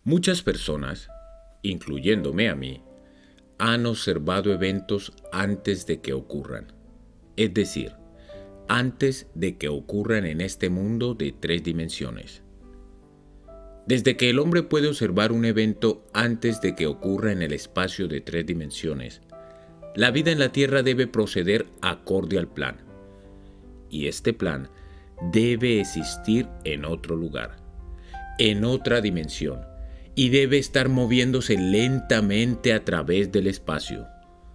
Muchas personas, incluyéndome a mí, han observado eventos antes de que ocurran. Es decir, antes de que ocurran en este mundo de 3 dimensiones. Desde que el hombre puede observar un evento antes de que ocurra en el espacio de 3 dimensiones, la vida en la Tierra debe proceder acorde al plan. Y este plan debe existir en otro lugar, en otra dimensión, y debe estar moviéndose lentamente a través del espacio.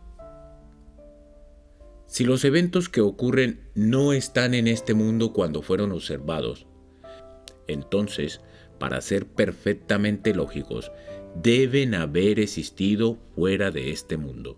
Si los eventos que ocurren no están en este mundo cuando fueron observados, entonces, para ser perfectamente lógicos, deben haber existido fuera de este mundo.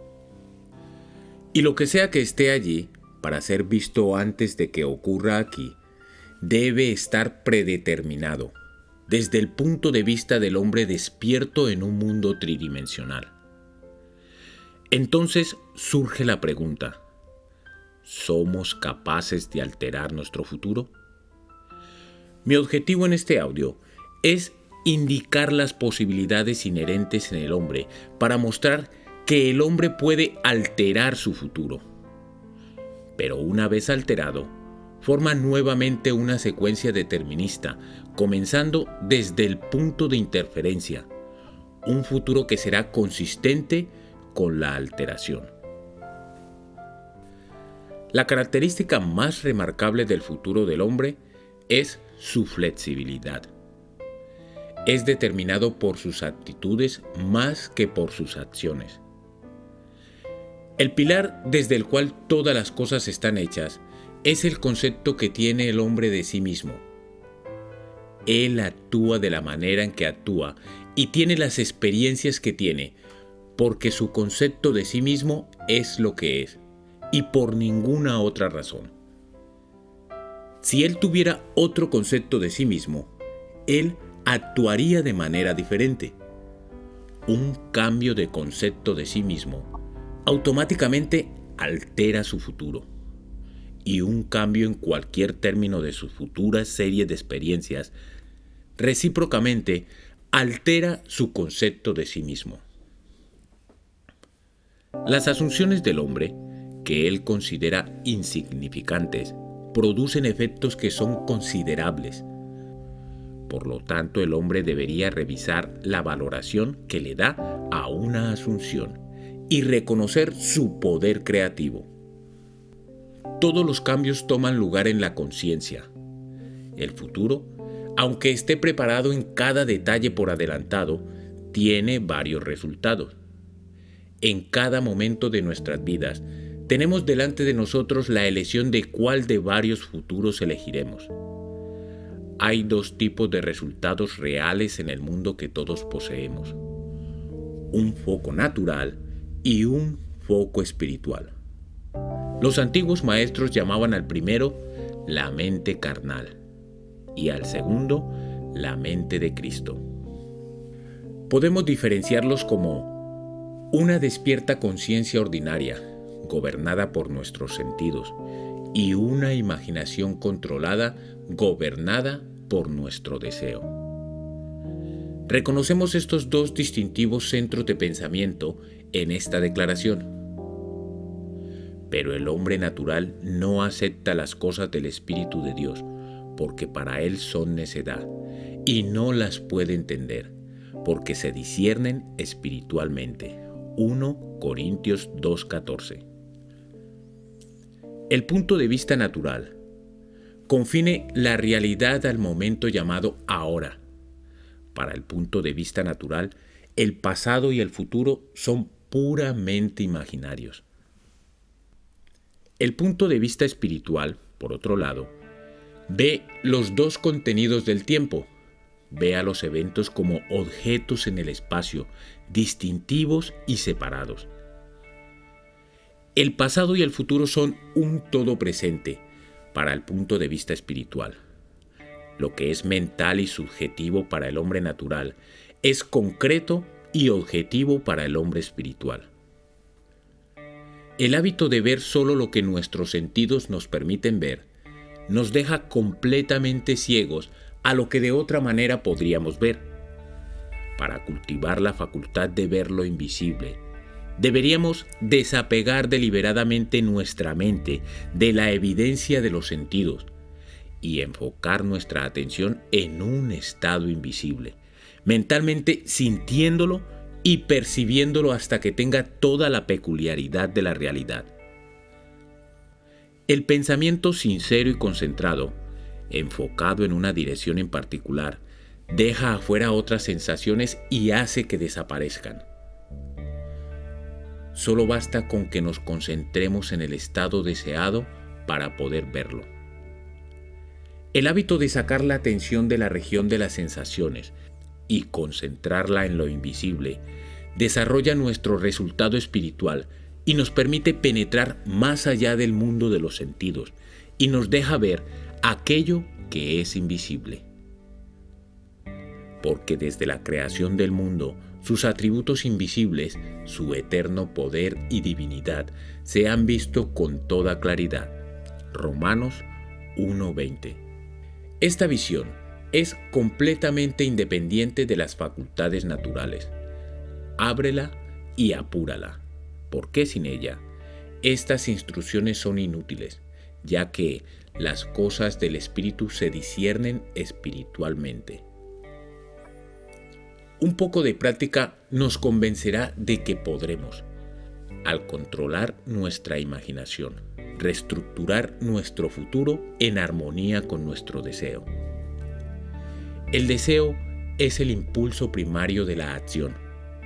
Y lo que sea que esté allí, para ser visto antes de que ocurra aquí, debe estar predeterminado, desde el punto de vista del hombre despierto en un mundo tridimensional. Entonces surge la pregunta: ¿somos capaces de alterar nuestro futuro? Mi objetivo en este audio es indicar las posibilidades inherentes en el hombre para mostrar que el hombre puede alterar su futuro. Pero una vez alterado, forma nuevamente una secuencia determinista, comenzando desde el punto de interferencia, un futuro que será consistente con la alteración. La característica más remarcable del futuro del hombre es su flexibilidad. Es determinado por sus actitudes más que por sus acciones. El pilar desde el cual todas las cosas están hechas es el concepto que tiene el hombre de sí mismo. Él actúa de la manera en que actúa y tiene las experiencias que tiene, porque su concepto de sí mismo es lo que es, y por ninguna otra razón. Si él tuviera otro concepto de sí mismo, él actuaría de manera diferente. Un cambio de concepto de sí mismo automáticamente altera su futuro, y un cambio en cualquier término de sus futuras series de experiencias recíprocamente altera su concepto de sí mismo. Las asunciones del hombre, que él considera insignificantes, producen efectos que son considerables. Por lo tanto, el hombre debería revisar la valoración que le da a una asunción y reconocer su poder creativo. Todos los cambios toman lugar en la conciencia. El futuro, aunque esté preparado en cada detalle por adelantado, tiene varios resultados. En cada momento de nuestras vidas, tenemos delante de nosotros la elección de cuál de varios futuros elegiremos. Hay 2 tipos de resultados reales en el mundo que todos poseemos: un foco natural y un foco espiritual. Los antiguos maestros llamaban al primero la mente carnal y al segundo la mente de Cristo. Podemos diferenciarlos como una despierta conciencia ordinaria, gobernada por nuestros sentidos, y una imaginación controlada, gobernada por nuestro deseo. Reconocemos estos 2 distintivos centros de pensamiento en esta declaración. Pero el hombre natural no acepta las cosas del Espíritu de Dios, porque para él son necedad, y no las puede entender, porque se disciernen espiritualmente. 1 Corintios 2:14. El punto de vista natural confine la realidad al momento llamado ahora. Para el punto de vista natural, el pasado y el futuro son puramente imaginarios. El punto de vista espiritual, por otro lado, ve los 2 contenidos del tiempo. Ve a los eventos como objetos en el espacio, distintivos y separados. El pasado y el futuro son un todo presente para el punto de vista espiritual. Lo que es mental y subjetivo para el hombre natural es concreto y objetivo para el hombre espiritual. El hábito de ver solo lo que nuestros sentidos nos permiten ver nos deja completamente ciegos a lo que de otra manera podríamos ver. Para cultivar la facultad de ver lo invisible, deberíamos desapegar deliberadamente nuestra mente de la evidencia de los sentidos y enfocar nuestra atención en un estado invisible, mentalmente sintiéndolo y percibiéndolo hasta que tenga toda la peculiaridad de la realidad. El pensamiento sincero y concentrado, enfocado en una dirección en particular, deja afuera otras sensaciones y hace que desaparezcan. Solo basta con que nos concentremos en el estado deseado para poder verlo. El hábito de sacar la atención de la región de las sensaciones y concentrarla en lo invisible desarrolla nuestro resultado espiritual y nos permite penetrar más allá del mundo de los sentidos y nos deja ver aquello que es invisible. Porque desde la creación del mundo, sus atributos invisibles, su eterno poder y divinidad, se han visto con toda claridad. Romanos 1:20. Esta visión es completamente independiente de las facultades naturales. Ábrela y apúrala, porque sin ella, estas instrucciones son inútiles, ya que las cosas del espíritu se disciernen espiritualmente. Un poco de práctica nos convencerá de que podremos, al controlar nuestra imaginación, reestructurar nuestro futuro en armonía con nuestro deseo. El deseo es el impulso primario de la acción.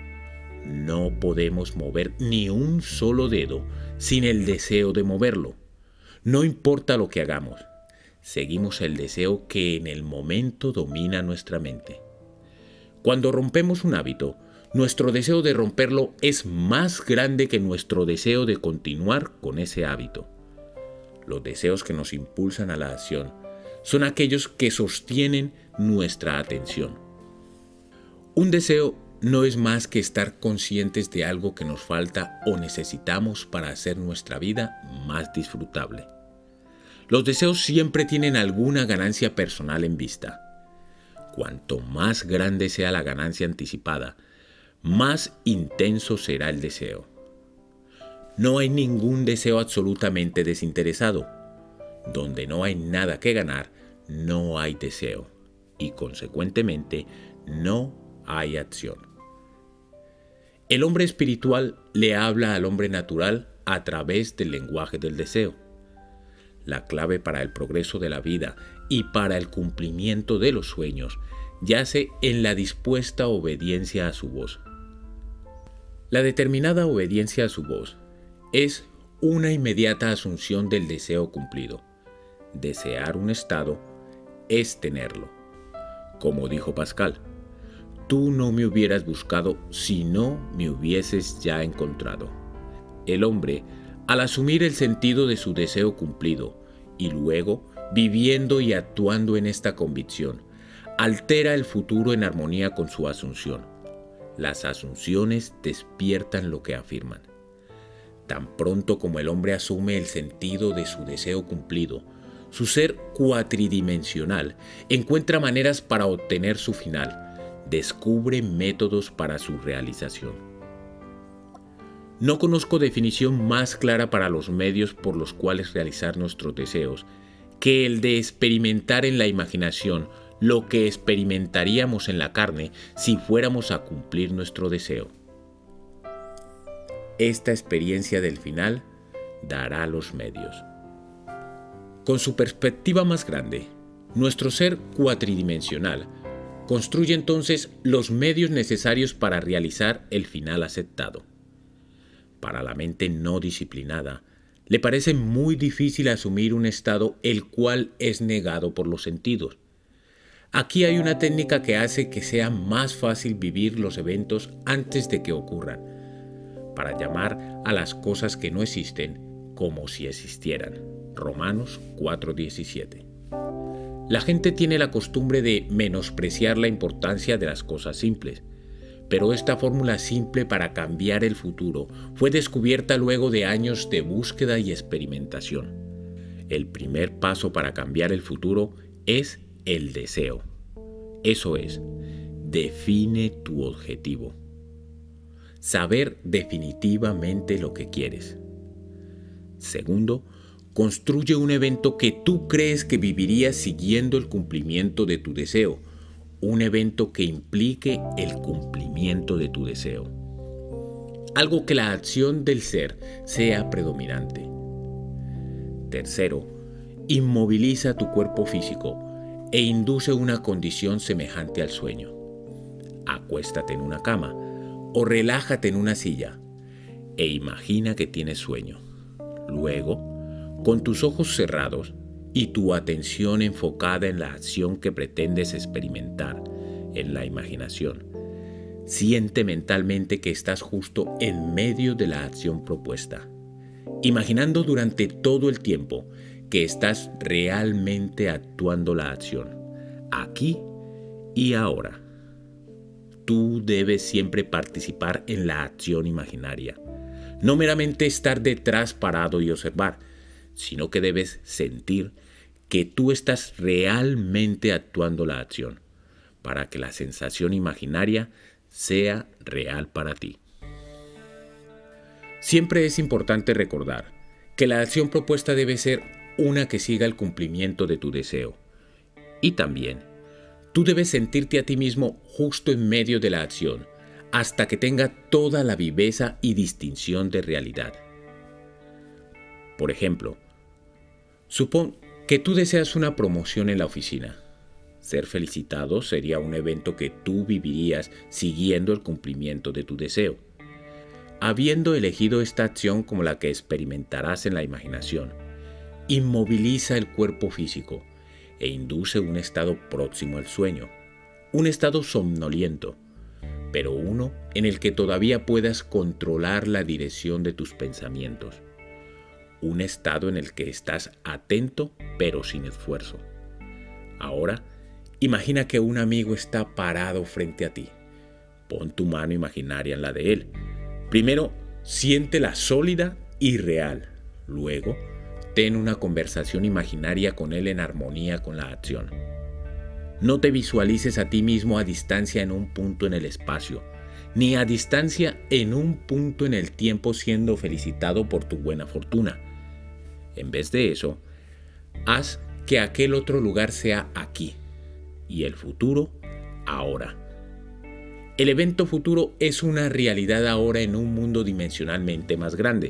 No podemos mover ni un solo dedo sin el deseo de moverlo. No importa lo que hagamos, seguimos el deseo que en el momento domina nuestra mente. Cuando rompemos un hábito, nuestro deseo de romperlo es más grande que nuestro deseo de continuar con ese hábito. Los deseos que nos impulsan a la acción son aquellos que sostienen nuestra atención. Un deseo no es más que estar conscientes de algo que nos falta o necesitamos para hacer nuestra vida más disfrutable. Los deseos siempre tienen alguna ganancia personal en vista. Cuanto más grande sea la ganancia anticipada, más intenso será el deseo. No hay ningún deseo absolutamente desinteresado. Donde no hay nada que ganar, no hay deseo y consecuentemente no hay acción. El hombre espiritual le habla al hombre natural a través del lenguaje del deseo. La clave para el progreso de la vida y para el cumplimiento de los sueños yace en la dispuesta obediencia a su voz. La determinada obediencia a su voz es una inmediata asunción del deseo cumplido. Desear un estado es tenerlo. Como dijo Pascal, tú no me hubieras buscado si no me hubieses ya encontrado. El hombre, al asumir el sentido de su deseo cumplido y luego viviendo y actuando en esta convicción, altera el futuro en armonía con su asunción. Las asunciones despiertan lo que afirman. Tan pronto como el hombre asume el sentido de su deseo cumplido, su ser cuatridimensional encuentra maneras para obtener su final, descubre métodos para su realización. No conozco definición más clara para los medios por los cuales realizar nuestros deseos que el de experimentar en la imaginación lo que experimentaríamos en la carne si fuéramos a cumplir nuestro deseo. Esta experiencia del final dará los medios. Con su perspectiva más grande, nuestro ser cuatridimensional construye entonces los medios necesarios para realizar el final aceptado. Para la mente no disciplinada, le parece muy difícil asumir un estado el cual es negado por los sentidos. Aquí hay una técnica que hace que sea más fácil vivir los eventos antes de que ocurran, para llamar a las cosas que no existen como si existieran. Romanos 4:17. La gente tiene la costumbre de menospreciar la importancia de las cosas simples, pero esta fórmula simple para cambiar el futuro fue descubierta luego de años de búsqueda y experimentación. El primer paso para cambiar el futuro es el deseo. Eso es, define tu objetivo. Saber definitivamente lo que quieres. Segundo, construye un evento que tú crees que vivirías siguiendo el cumplimiento de tu deseo. Un evento que implique el cumplimiento de tu deseo. Algo que la acción del ser sea predominante. Tercero, inmoviliza tu cuerpo físico e induce una condición semejante al sueño. Acuéstate en una cama o relájate en una silla e imagina que tienes sueño. Luego, con tus ojos cerrados y tu atención enfocada en la acción que pretendes experimentar en la imaginación, siente mentalmente que estás justo en medio de la acción propuesta, imaginando durante todo el tiempo que estás realmente actuando la acción, aquí y ahora. Tú debes siempre participar en la acción imaginaria, no meramente estar detrás parado y observar, sino que debes sentir que tú estás realmente actuando la acción, para que la sensación imaginaria sea real para ti. Siempre es importante recordar que la acción propuesta debe ser una que siga el cumplimiento de tu deseo. Y también, tú debes sentirte a ti mismo justo en medio de la acción, hasta que tenga toda la viveza y distinción de realidad. Por ejemplo, supón que tú deseas una promoción en la oficina. Ser felicitado sería un evento que tú vivirías siguiendo el cumplimiento de tu deseo. Habiendo elegido esta acción como la que experimentarás en la imaginación, inmoviliza el cuerpo físico e induce un estado próximo al sueño, un estado somnoliento, pero uno en el que todavía puedas controlar la dirección de tus pensamientos, un estado en el que estás atento pero sin esfuerzo. Ahora, imagina que un amigo está parado frente a ti. Pon tu mano imaginaria en la de él. Primero, siéntela sólida y real. Luego, ten una conversación imaginaria con él en armonía con la acción. No te visualices a ti mismo a distancia en un punto en el espacio, ni a distancia en un punto en el tiempo siendo felicitado por tu buena fortuna. En vez de eso, haz que aquel otro lugar sea aquí y el futuro ahora. El evento futuro es una realidad ahora en un mundo dimensionalmente más grande.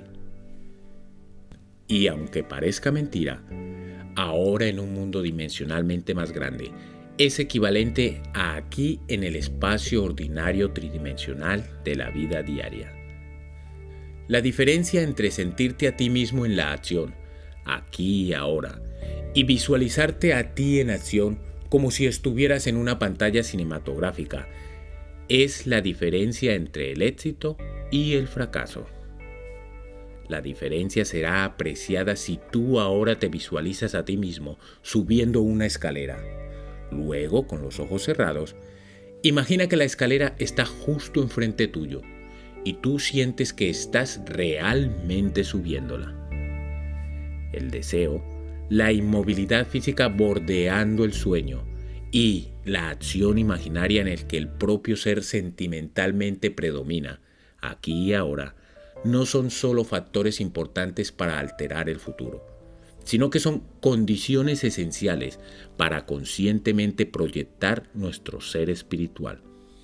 Y aunque parezca mentira, ahora en un mundo dimensionalmente más grande es equivalente a aquí en el espacio ordinario tridimensional de la vida diaria. La diferencia entre sentirte a ti mismo en la acción, aquí y ahora, y visualizarte a ti en acción como si estuvieras en una pantalla cinematográfica, es la diferencia entre el éxito y el fracaso. La diferencia será apreciada si tú ahora te visualizas a ti mismo subiendo una escalera. Luego, con los ojos cerrados, imagina que la escalera está justo enfrente tuyo y tú sientes que estás realmente subiéndola. El deseo, la inmovilidad física bordeando el sueño y la acción imaginaria en el que el propio ser sentimentalmente predomina, aquí y ahora, no son solo factores importantes para alterar el futuro, sino que son condiciones esenciales para conscientemente proyectar nuestro ser espiritual.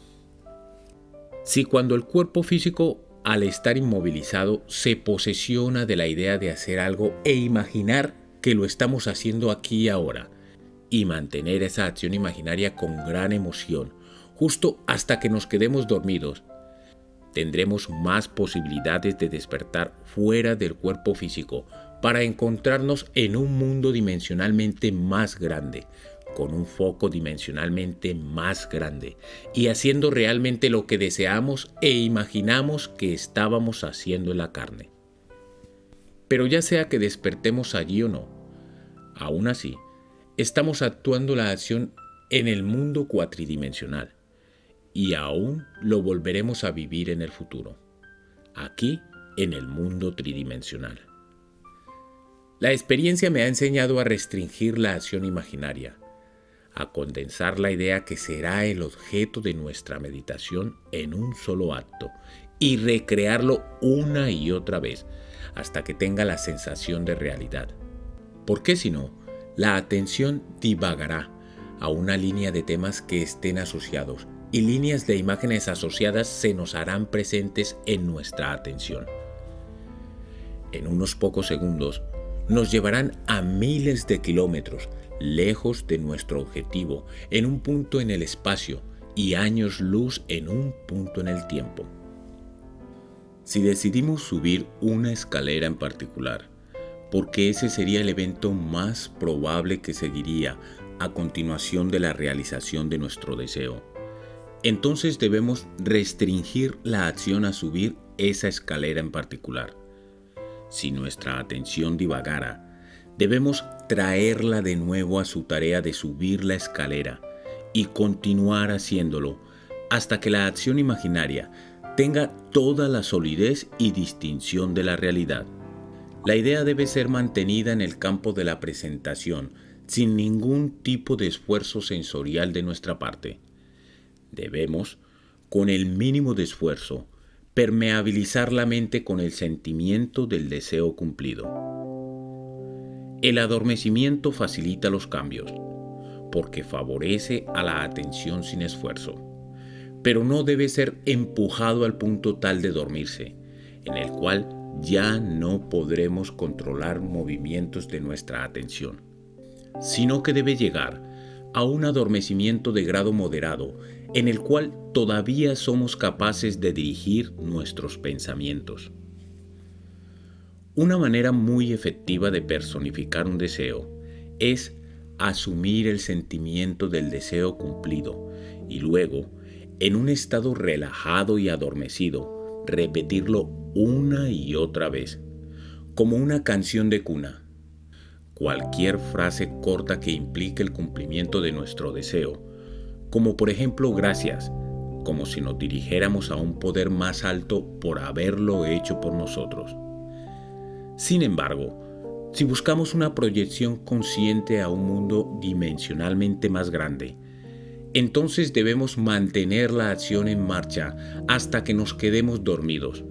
Si cuando el cuerpo físico, al estar inmovilizado, se posesiona de la idea de hacer algo e imaginar que lo estamos haciendo aquí y ahora, y mantener esa acción imaginaria con gran emoción, justo hasta que nos quedemos dormidos, tendremos más posibilidades de despertar fuera del cuerpo físico para encontrarnos en un mundo dimensionalmente más grande, con un foco dimensionalmente más grande y haciendo realmente lo que deseamos e imaginamos que estábamos haciendo en la carne. Pero ya sea que despertemos allí o no, aún así, estamos actuando la acción en el mundo cuatridimensional y aún lo volveremos a vivir en el futuro, aquí en el mundo tridimensional. La experiencia me ha enseñado a restringir la acción imaginaria, a condensar la idea que será el objeto de nuestra meditación en un solo acto y recrearlo una y otra vez hasta que tenga la sensación de realidad. Porque si no, la atención divagará a una línea de temas que estén asociados y líneas de imágenes asociadas se nos harán presentes en nuestra atención. En unos pocos segundos nos llevarán a miles de kilómetros lejos de nuestro objetivo, en un punto en el espacio y años luz en un punto en el tiempo. Si decidimos subir una escalera en particular, porque ese sería el evento más probable que seguiría a continuación de la realización de nuestro deseo, entonces debemos restringir la acción a subir esa escalera en particular. Si nuestra atención divagara, debemos traerla de nuevo a su tarea de subir la escalera y continuar haciéndolo hasta que la acción imaginaria tenga toda la solidez y distinción de la realidad. La idea debe ser mantenida en el campo de la presentación sin ningún tipo de esfuerzo sensorial de nuestra parte. Debemos, con el mínimo de esfuerzo, permeabilizar la mente con el sentimiento del deseo cumplido. El adormecimiento facilita los cambios, porque favorece a la atención sin esfuerzo, pero no debe ser empujado al punto tal de dormirse, en el cual ya no podremos controlar movimientos de nuestra atención, sino que debe llegar a un adormecimiento de grado moderado, en el cual todavía somos capaces de dirigir nuestros pensamientos. Una manera muy efectiva de personificar un deseo es asumir el sentimiento del deseo cumplido y luego, en un estado relajado y adormecido, repetirlo una y otra vez, como una canción de cuna. Cualquier frase corta que implique el cumplimiento de nuestro deseo, como por ejemplo gracias, como si nos dirigiéramos a un poder más alto por haberlo hecho por nosotros. Sin embargo, si buscamos una proyección consciente a un mundo dimensionalmente más grande, entonces debemos mantener la acción en marcha hasta que nos quedemos dormidos.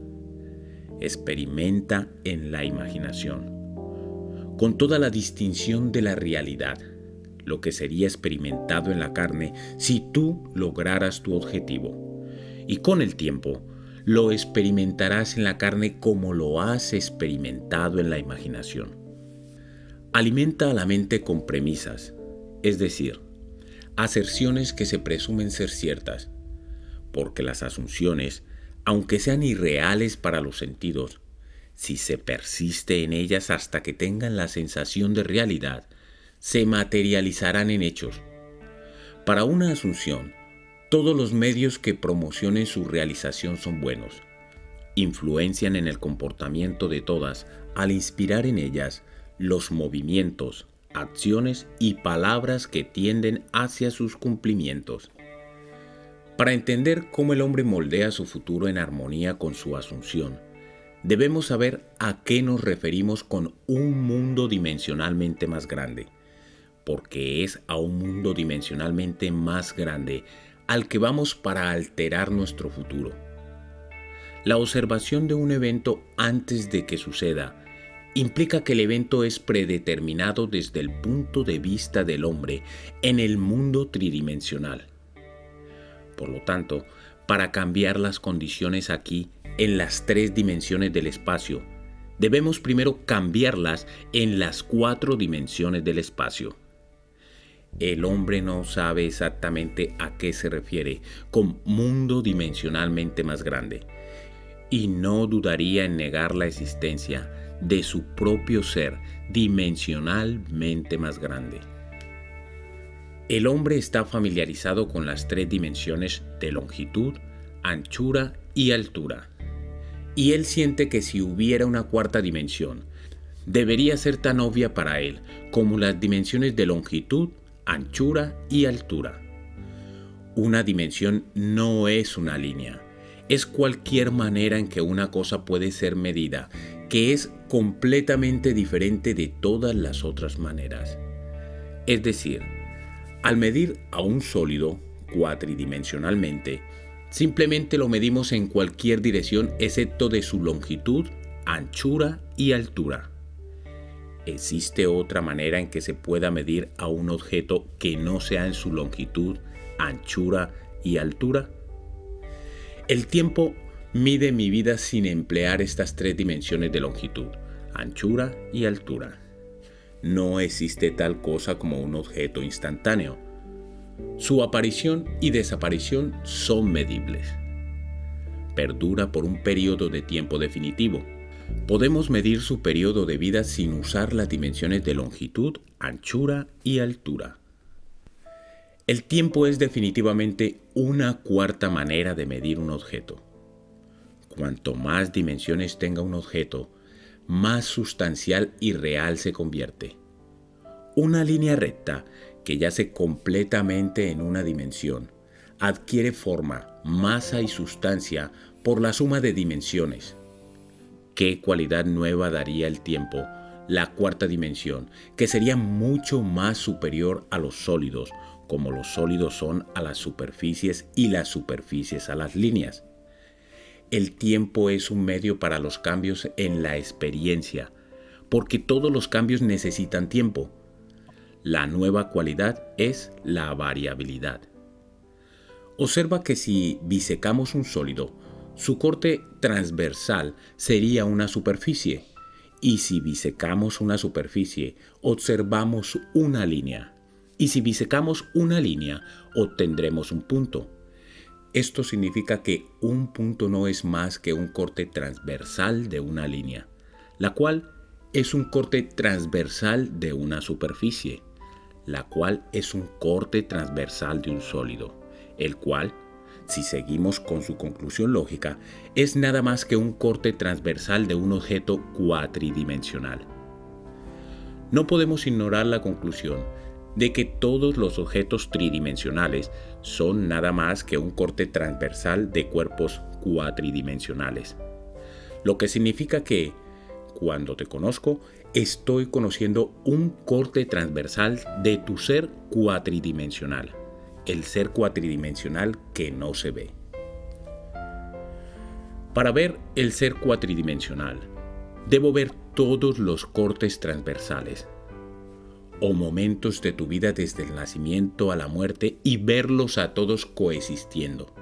Experimenta en la imaginación, con toda la distinción de la realidad, lo que sería experimentado en la carne si tú lograras tu objetivo. Y con el tiempo, lo experimentarás en la carne como lo has experimentado en la imaginación. Alimenta a la mente con premisas, es decir, aserciones que se presumen ser ciertas, porque las asunciones, aunque sean irreales para los sentidos, si se persiste en ellas hasta que tengan la sensación de realidad, se materializarán en hechos. Para una asunción, todos los medios que promocionen su realización son buenos. Influencian en el comportamiento de todas al inspirar en ellas los movimientos, acciones y palabras que tienden hacia sus cumplimientos. Para entender cómo el hombre moldea su futuro en armonía con su asunción, debemos saber a qué nos referimos con un mundo dimensionalmente más grande, porque es a un mundo dimensionalmente más grande al que vamos para alterar nuestro futuro. La observación de un evento antes de que suceda implica que el evento es predeterminado desde el punto de vista del hombre en el mundo tridimensional. Por lo tanto, para cambiar las condiciones aquí en las 3 dimensiones del espacio, debemos primero cambiarlas en las 4 dimensiones del espacio. El hombre no sabe exactamente a qué se refiere con mundo dimensionalmente más grande, y no dudaría en negar la existencia de su propio ser dimensionalmente más grande. El hombre está familiarizado con las 3 dimensiones de longitud, anchura y altura, y él siente que si hubiera una 4ª dimensión, debería ser tan obvia para él como las dimensiones de longitud, anchura y altura. Una dimensión no es una línea, es cualquier manera en que una cosa puede ser medida, que es completamente diferente de todas las otras maneras. Es decir, Al medir a un sólido cuatridimensionalmente, simplemente lo medimos en cualquier dirección excepto de su longitud, anchura y altura. ¿Existe otra manera en que se pueda medir a un objeto que no sea en su longitud, anchura y altura? El tiempo mide mi vida sin emplear estas tres dimensiones de longitud, anchura y altura. No existe tal cosa como un objeto instantáneo. Su aparición y desaparición son medibles. Perdura por un periodo de tiempo definitivo. Podemos medir su periodo de vida sin usar las dimensiones de longitud, anchura y altura. El tiempo es definitivamente una cuarta manera de medir un objeto. Cuanto más dimensiones tenga un objeto, más sustancial y real se convierte. Una línea recta que yace completamente en una dimensión adquiere forma, masa y sustancia por la suma de dimensiones. ¿Qué cualidad nueva daría el tiempo, la cuarta dimensión, que sería mucho más superior a los sólidos, como los sólidos son a las superficies y las superficies a las líneas? El tiempo es un medio para los cambios en la experiencia, porque todos los cambios necesitan tiempo. La nueva cualidad es la variabilidad. Observa que si bisecamos un sólido, su corte transversal sería una superficie, y si bisecamos una superficie, observamos una línea, y si bisecamos una línea, obtendremos un punto. Esto significa que un punto no es más que un corte transversal de una línea, la cual es un corte transversal de una superficie, la cual es un corte transversal de un sólido, el cual, si seguimos con su conclusión lógica, es nada más que un corte transversal de un objeto cuatridimensional. No podemos ignorar la conclusión de que todos los objetos tridimensionales son nada más que un corte transversal de cuerpos cuatridimensionales. Lo que significa que, cuando te conozco, estoy conociendo un corte transversal de tu ser cuatridimensional, el ser cuatridimensional que no se ve. Para ver el ser cuatridimensional, debo ver todos los cortes transversales o momentos de tu vida desde el nacimiento a la muerte y verlos a todos coexistiendo.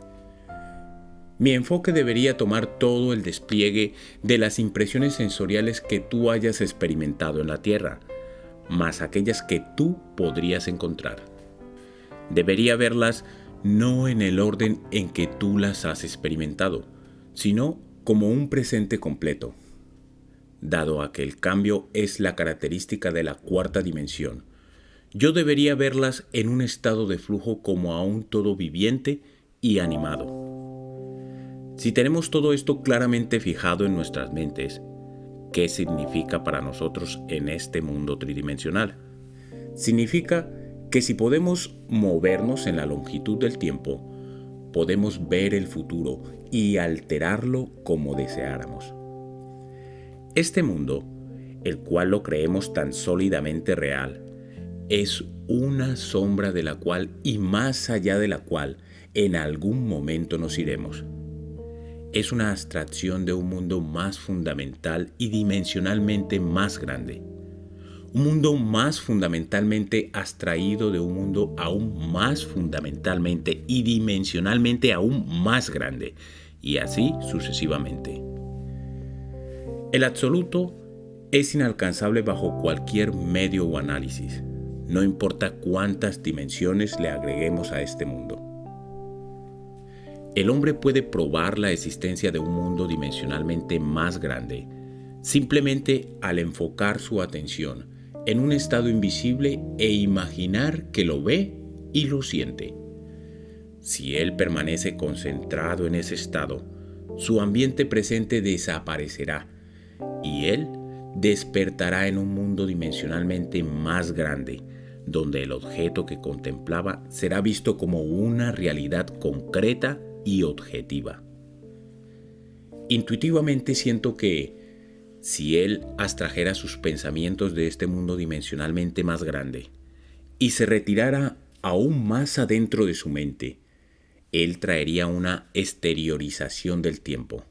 Mi enfoque debería tomar todo el despliegue de las impresiones sensoriales que tú hayas experimentado en la Tierra, más aquellas que tú podrías encontrar. Debería verlas no en el orden en que tú las has experimentado, sino como un presente completo. Dado a que el cambio es la característica de la cuarta dimensión, yo debería verlas en un estado de flujo como a un todo viviente y animado. Si tenemos todo esto claramente fijado en nuestras mentes, ¿qué significa para nosotros en este mundo tridimensional? Significa que si podemos movernos en la longitud del tiempo, podemos ver el futuro y alterarlo como deseáramos. Este mundo, el cual lo creemos tan sólidamente real, es una sombra de la cual y más allá de la cual en algún momento nos iremos. Es una abstracción de un mundo más fundamental y dimensionalmente más grande. Un mundo más fundamentalmente abstraído de un mundo aún más fundamentalmente y dimensionalmente aún más grande, y así sucesivamente. El absoluto es inalcanzable bajo cualquier medio o análisis, no importa cuántas dimensiones le agreguemos a este mundo. El hombre puede probar la existencia de un mundo dimensionalmente más grande simplemente al enfocar su atención en un estado invisible e imaginar que lo ve y lo siente. Si él permanece concentrado en ese estado, su ambiente presente desaparecerá y él despertará en un mundo dimensionalmente más grande, donde el objeto que contemplaba será visto como una realidad concreta y objetiva. Intuitivamente siento que, si él abstrajera sus pensamientos de este mundo dimensionalmente más grande y se retirara aún más adentro de su mente, él traería una exteriorización del tiempo.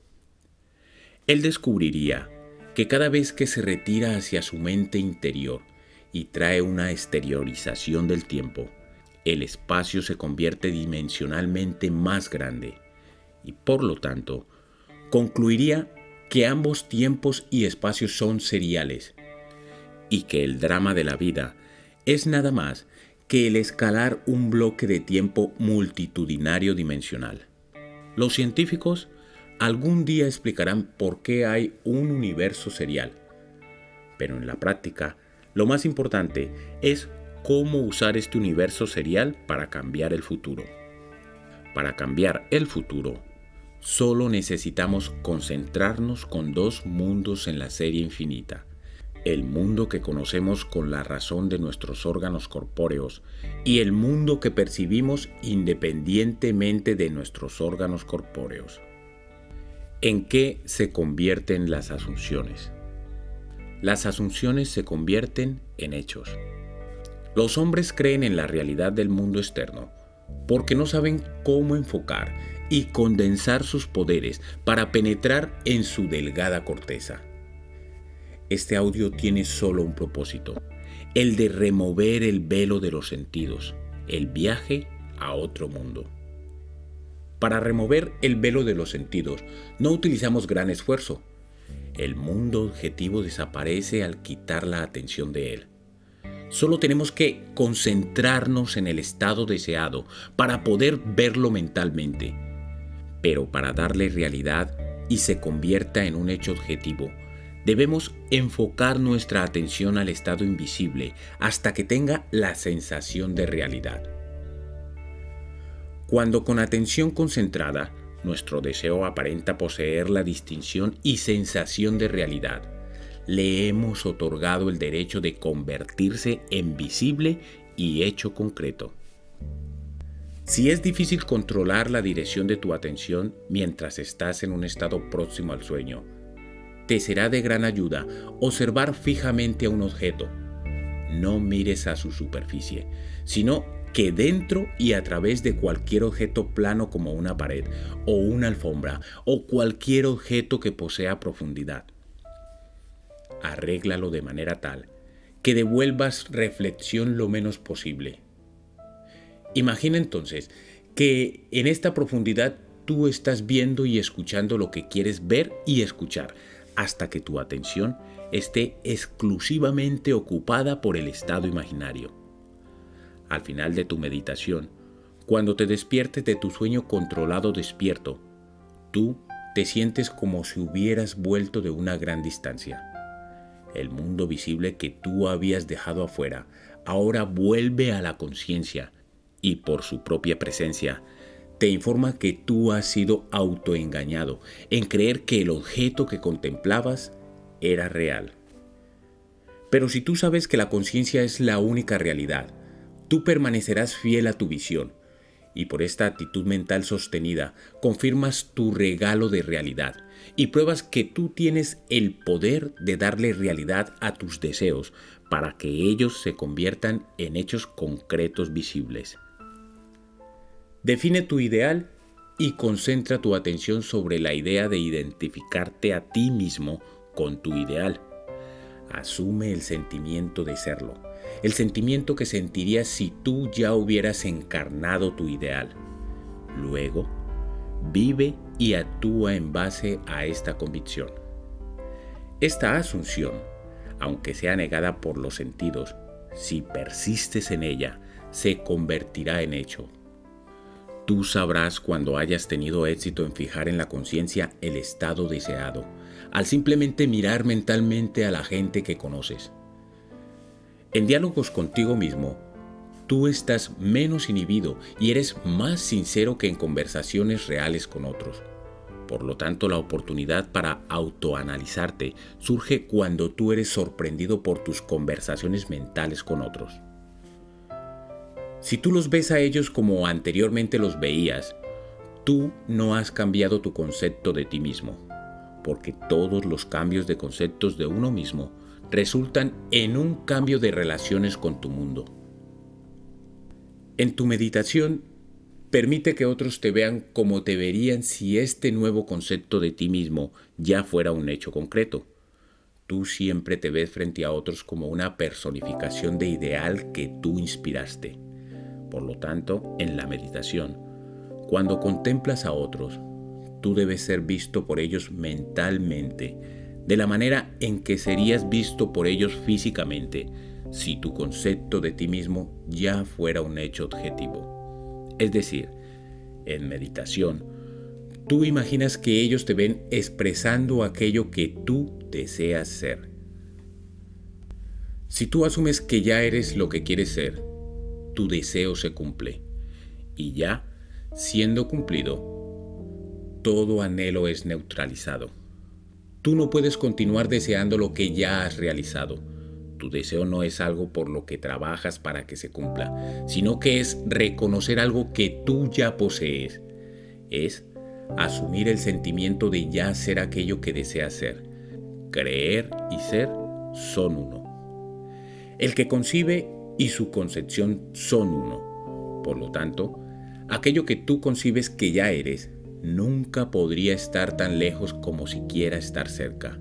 Él descubriría que cada vez que se retira hacia su mente interior y trae una exteriorización del tiempo, el espacio se convierte dimensionalmente más grande y por lo tanto concluiría que ambos tiempos y espacios son seriales y que el drama de la vida es nada más que el escalar un bloque de tiempo multitudinario dimensional. Los científicos algún día explicarán por qué hay un universo serial, pero en la práctica lo más importante es cómo usar este universo serial para cambiar el futuro. Para cambiar el futuro, solo necesitamos concentrarnos con dos mundos en la serie infinita. El mundo que conocemos con la razón de nuestros órganos corpóreos y el mundo que percibimos independientemente de nuestros órganos corpóreos. ¿En qué se convierten las asunciones? Las asunciones se convierten en hechos. Los hombres creen en la realidad del mundo externo porque no saben cómo enfocar y condensar sus poderes para penetrar en su delgada corteza. Este audio tiene solo un propósito, el de remover el velo de los sentidos, el viaje a otro mundo. Para remover el velo de los sentidos, no utilizamos gran esfuerzo. El mundo objetivo desaparece al quitar la atención de él. Solo tenemos que concentrarnos en el estado deseado para poder verlo mentalmente. Pero para darle realidad y se convierta en un hecho objetivo, debemos enfocar nuestra atención al estado invisible hasta que tenga la sensación de realidad. Cuando con atención concentrada, nuestro deseo aparenta poseer la distinción y sensación de realidad, le hemos otorgado el derecho de convertirse en visible y hecho concreto. Si es difícil controlar la dirección de tu atención mientras estás en un estado próximo al sueño, te será de gran ayuda observar fijamente a un objeto. No mires a su superficie, sino que dentro y a través de cualquier objeto plano como una pared o una alfombra o cualquier objeto que posea profundidad. Arréglalo de manera tal que devuelvas reflexión lo menos posible. Imagina entonces que en esta profundidad tú estás viendo y escuchando lo que quieres ver y escuchar, hasta que tu atención esté exclusivamente ocupada por el estado imaginario. Al final de tu meditación, cuando te despiertes de tu sueño controlado despierto, tú te sientes como si hubieras vuelto de una gran distancia. El mundo visible que tú habías dejado afuera ahora vuelve a la conciencia y por su propia presencia te informa que tú has sido autoengañado en creer que el objeto que contemplabas era real. Pero si tú sabes que la conciencia es la única realidad, tú permanecerás fiel a tu visión y por esta actitud mental sostenida confirmas tu regalo de realidad y pruebas que tú tienes el poder de darle realidad a tus deseos para que ellos se conviertan en hechos concretos visibles. Define tu ideal y concentra tu atención sobre la idea de identificarte a ti mismo con tu ideal. Asume el sentimiento de serlo, el sentimiento que sentirías si tú ya hubieras encarnado tu ideal. Luego, vive y actúa en base a esta convicción. Esta asunción, aunque sea negada por los sentidos, si persistes en ella, se convertirá en hecho. Tú sabrás cuando hayas tenido éxito en fijar en la conciencia el estado deseado, al simplemente mirar mentalmente a la gente que conoces. En diálogos contigo mismo, tú estás menos inhibido y eres más sincero que en conversaciones reales con otros. Por lo tanto, la oportunidad para autoanalizarte surge cuando tú eres sorprendido por tus conversaciones mentales con otros. Si tú los ves a ellos como anteriormente los veías, tú no has cambiado tu concepto de ti mismo, porque todos los cambios de conceptos de uno mismo resultan en un cambio de relaciones con tu mundo. En tu meditación, permite que otros te vean como te verían si este nuevo concepto de ti mismo ya fuera un hecho concreto. Tú siempre te ves frente a otros como una personificación de ideal que tú inspiraste. Por lo tanto, en la meditación, cuando contemplas a otros, tú debes ser visto por ellos mentalmente, de la manera en que serías visto por ellos físicamente, si tu concepto de ti mismo ya fuera un hecho objetivo. Es decir, en meditación, tú imaginas que ellos te ven expresando aquello que tú deseas ser. Si tú asumes que ya eres lo que quieres ser, tu deseo se cumple. Y ya, siendo cumplido, todo anhelo es neutralizado. Tú no puedes continuar deseando lo que ya has realizado. Tu deseo no es algo por lo que trabajas para que se cumpla, sino que es reconocer algo que tú ya posees. Es asumir el sentimiento de ya ser aquello que deseas ser. Creer y ser son uno. El que concibe y su concepción son uno. Por lo tanto, aquello que tú concibes que ya eres, nunca podría estar tan lejos como siquiera estar cerca.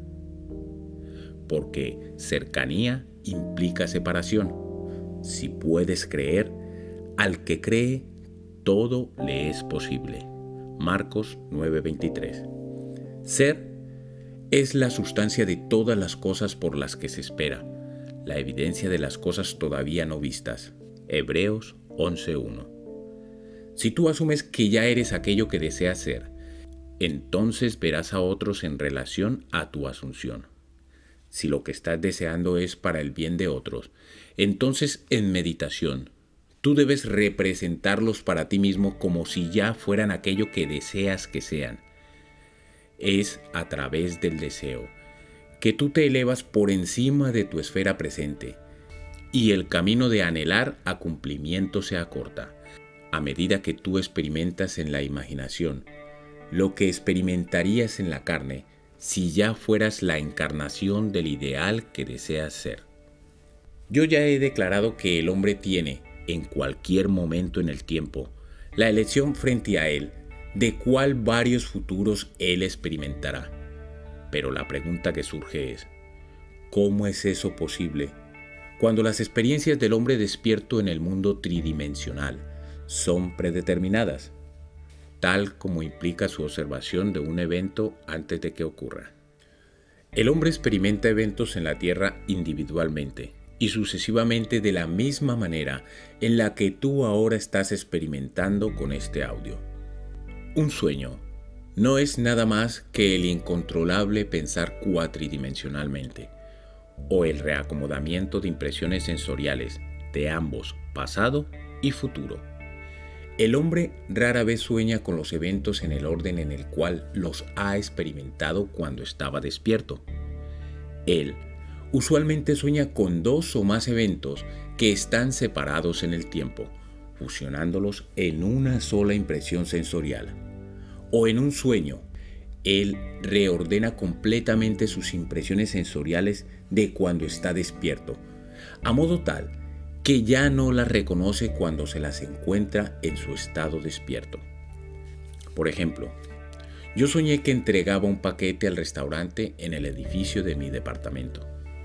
Porque cercanía implica separación. Si puedes creer, al que cree, todo le es posible. Marcos 9:23. Ser es la sustancia de todas las cosas por las que se espera, la evidencia de las cosas todavía no vistas. Hebreos 11:1. Si tú asumes que ya eres aquello que deseas ser, entonces verás a otros en relación a tu asunción. Si lo que estás deseando es para el bien de otros, entonces en meditación, tú debes representarlos para ti mismo como si ya fueran aquello que deseas que sean. Es a través del deseo que tú te elevas por encima de tu esfera presente y el camino de anhelar a cumplimiento se acorta. A medida que tú experimentas en la imaginación lo que experimentarías en la carne si ya fueras la encarnación del ideal que deseas ser. Yo ya he declarado que el hombre tiene, en cualquier momento en el tiempo, la elección frente a él de cuál varios futuros él experimentará. Pero la pregunta que surge es, ¿cómo es eso posible cuando las experiencias del hombre despierto en el mundo tridimensional son predeterminadas, tal como implica su observación de un evento antes de que ocurra? El hombre experimenta eventos en la Tierra individualmente y sucesivamente de la misma manera en la que tú ahora estás experimentando con este audio. Un sueño no es nada más que el incontrolable pensar cuatridimensionalmente o el reacomodamiento de impresiones sensoriales de ambos, pasado y futuro. El hombre rara vez sueña con los eventos en el orden en el cual los ha experimentado cuando estaba despierto. Él usualmente sueña con dos o más eventos que están separados en el tiempo, fusionándolos en una sola impresión sensorial. O en un sueño, él reordena completamente sus impresiones sensoriales de cuando está despierto, a modo tal que ya no las reconoce cuando se las encuentra en su estado despierto. Por ejemplo, yo soñé que entregaba un paquete al restaurante en el edificio de mi departamento.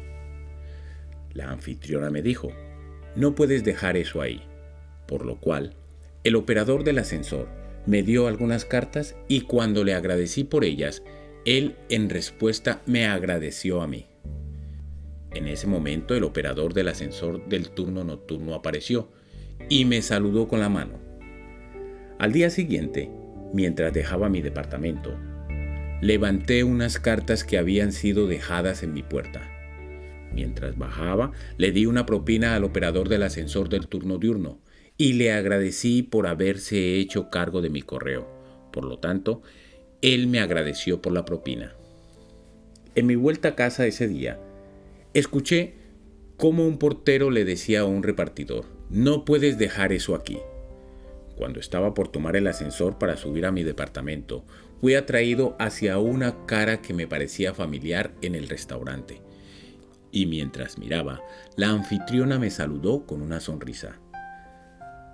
La anfitriona me dijo, no puedes dejar eso ahí, por lo cual el operador del ascensor me dio algunas cartas y cuando le agradecí por ellas, él en respuesta me agradeció a mí. En ese momento el operador del ascensor del turno nocturno apareció y me saludó con la mano. Al día siguiente, mientras dejaba mi departamento, levanté unas cartas que habían sido dejadas en mi puerta. Mientras bajaba, le di una propina al operador del ascensor del turno diurno y le agradecí por haberse hecho cargo de mi correo. Por lo tanto, él me agradeció por la propina. En mi vuelta a casa ese día, escuché cómo un portero le decía a un repartidor, no puedes dejar eso aquí. Cuando estaba por tomar el ascensor para subir a mi departamento, fui atraído hacia una cara que me parecía familiar en el restaurante. Y mientras miraba, la anfitriona me saludó con una sonrisa.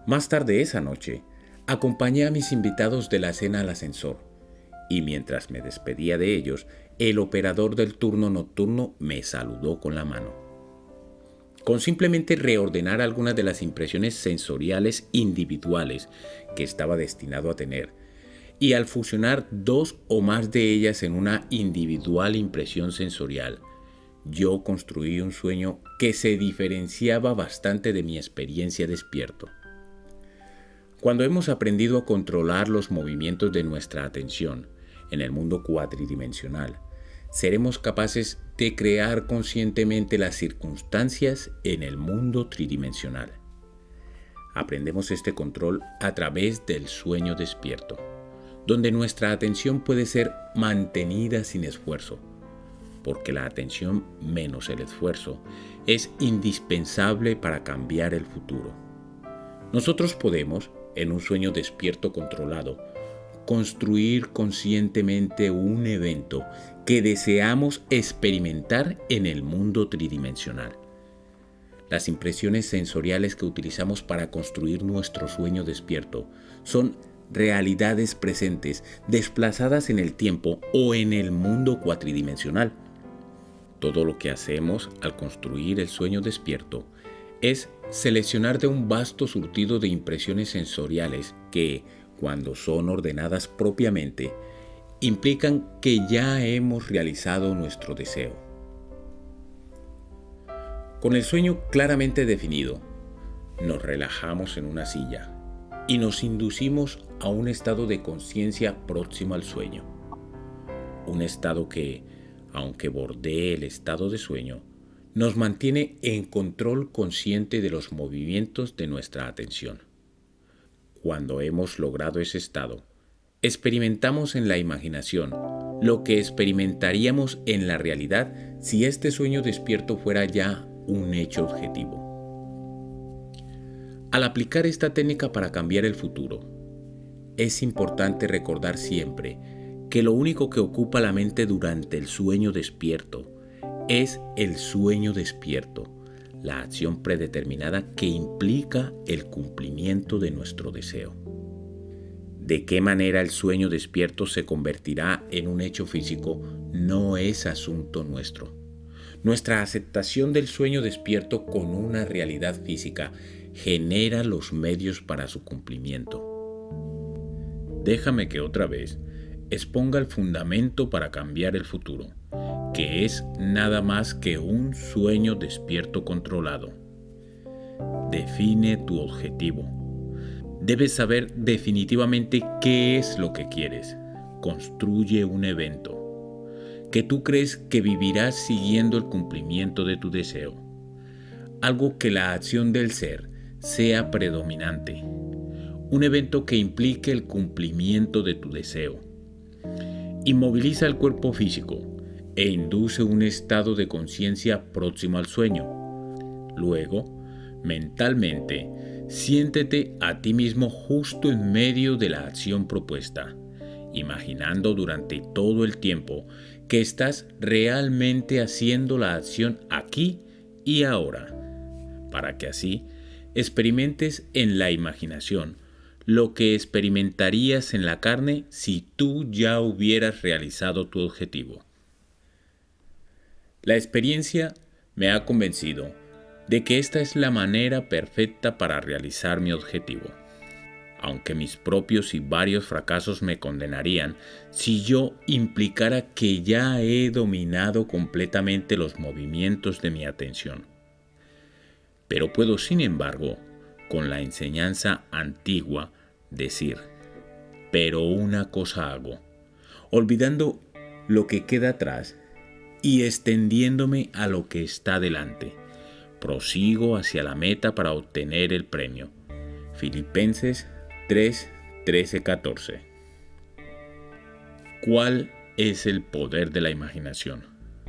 Más tarde esa noche, acompañé a mis invitados de la cena al ascensor, y mientras me despedía de ellos, el operador del turno nocturno me saludó con la mano. Con simplemente reordenar algunas de las impresiones sensoriales individuales que estaba destinado a tener, y al fusionar dos o más de ellas en una individual impresión sensorial, yo construí un sueño que se diferenciaba bastante de mi experiencia despierto. Cuando hemos aprendido a controlar los movimientos de nuestra atención en el mundo cuatridimensional, seremos capaces de crear conscientemente las circunstancias en el mundo tridimensional. Aprendemos este control a través del sueño despierto, donde nuestra atención puede ser mantenida sin esfuerzo, porque la atención menos el esfuerzo es indispensable para cambiar el futuro. Nosotros podemos, en un sueño despierto controlado, construir conscientemente un evento que deseamos experimentar en el mundo tridimensional. Las impresiones sensoriales que utilizamos para construir nuestro sueño despierto son realidades presentes desplazadas en el tiempo o en el mundo cuatridimensional. Todo lo que hacemos al construir el sueño despierto es seleccionar de un vasto surtido de impresiones sensoriales que, cuando son ordenadas propiamente, implican que ya hemos realizado nuestro deseo. Con el sueño claramente definido, nos relajamos en una silla y nos inducimos a un estado de conciencia próximo al sueño. Un estado que, aunque bordee el estado de sueño, nos mantiene en control consciente de los movimientos de nuestra atención. Cuando hemos logrado ese estado, experimentamos en la imaginación lo que experimentaríamos en la realidad si este sueño despierto fuera ya un hecho objetivo. Al aplicar esta técnica para cambiar el futuro, es importante recordar siempre que lo único que ocupa la mente durante el sueño despierto es el sueño despierto, la acción predeterminada que implica el cumplimiento de nuestro deseo. De qué manera el sueño despierto se convertirá en un hecho físico no es asunto nuestro. Nuestra aceptación del sueño despierto con una realidad física genera los medios para su cumplimiento. Déjame que otra vez exponga el fundamento para cambiar el futuro, que es nada más que un sueño despierto controlado. Define tu objetivo. Debes saber definitivamente qué es lo que quieres. Construye un evento que tú crees que vivirás siguiendo el cumplimiento de tu deseo. Algo que la acción del ser sea predominante. Un evento que implique el cumplimiento de tu deseo. Inmoviliza el cuerpo físico e induce un estado de conciencia próximo al sueño. Luego, mentalmente, siéntete a ti mismo justo en medio de la acción propuesta, imaginando durante todo el tiempo que estás realmente haciendo la acción aquí y ahora, para que así experimentes en la imaginación lo que experimentarías en la carne si tú ya hubieras realizado tu objetivo. La experiencia me ha convencido de que esta es la manera perfecta para realizar mi objetivo, aunque mis propios y varios fracasos me condenarían si yo implicara que ya he dominado completamente los movimientos de mi atención. Pero puedo, sin embargo, con la enseñanza antigua, decir, pero una cosa hago, olvidando lo que queda atrás y extendiéndome a lo que está delante. Prosigo hacia la meta para obtener el premio. Filipenses 3, 13, 14. ¿Cuál es el poder de la imaginación?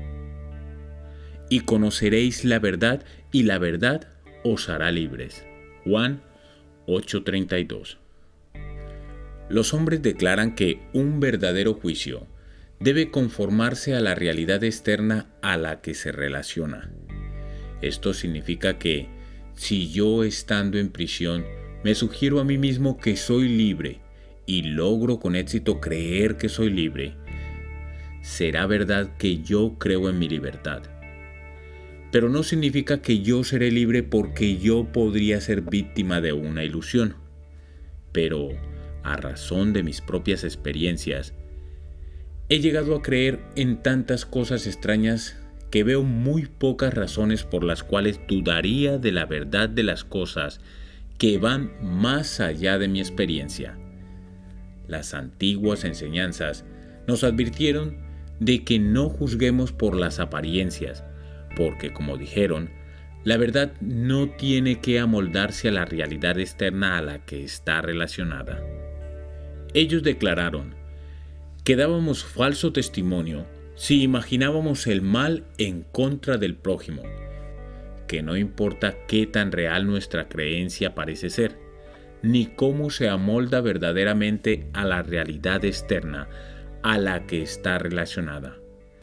Y conoceréis la verdad, y la verdad os hará libres. Juan 8:32. Los hombres declaran que un verdadero juicio debe conformarse a la realidad externa a la que se relaciona. Esto significa que, si yo estando en prisión me sugiero a mí mismo que soy libre y logro con éxito creer que soy libre, será verdad que yo creo en mi libertad. Pero no significa que yo seré libre porque yo podría ser víctima de una ilusión. Pero, a razón de mis propias experiencias, he llegado a creer en tantas cosas extrañas que veo muy pocas razones por las cuales dudaría de la verdad de las cosas que van más allá de mi experiencia. Las antiguas enseñanzas nos advirtieron de que no juzguemos por las apariencias, porque, como dijeron, la verdad no tiene que amoldarse a la realidad externa a la que está relacionada. Ellos declararon que dábamos falso testimonio si imaginábamos el mal en contra del prójimo, que no importa qué tan real nuestra creencia parece ser, ni cómo se amolda verdaderamente a la realidad externa a la que está relacionada.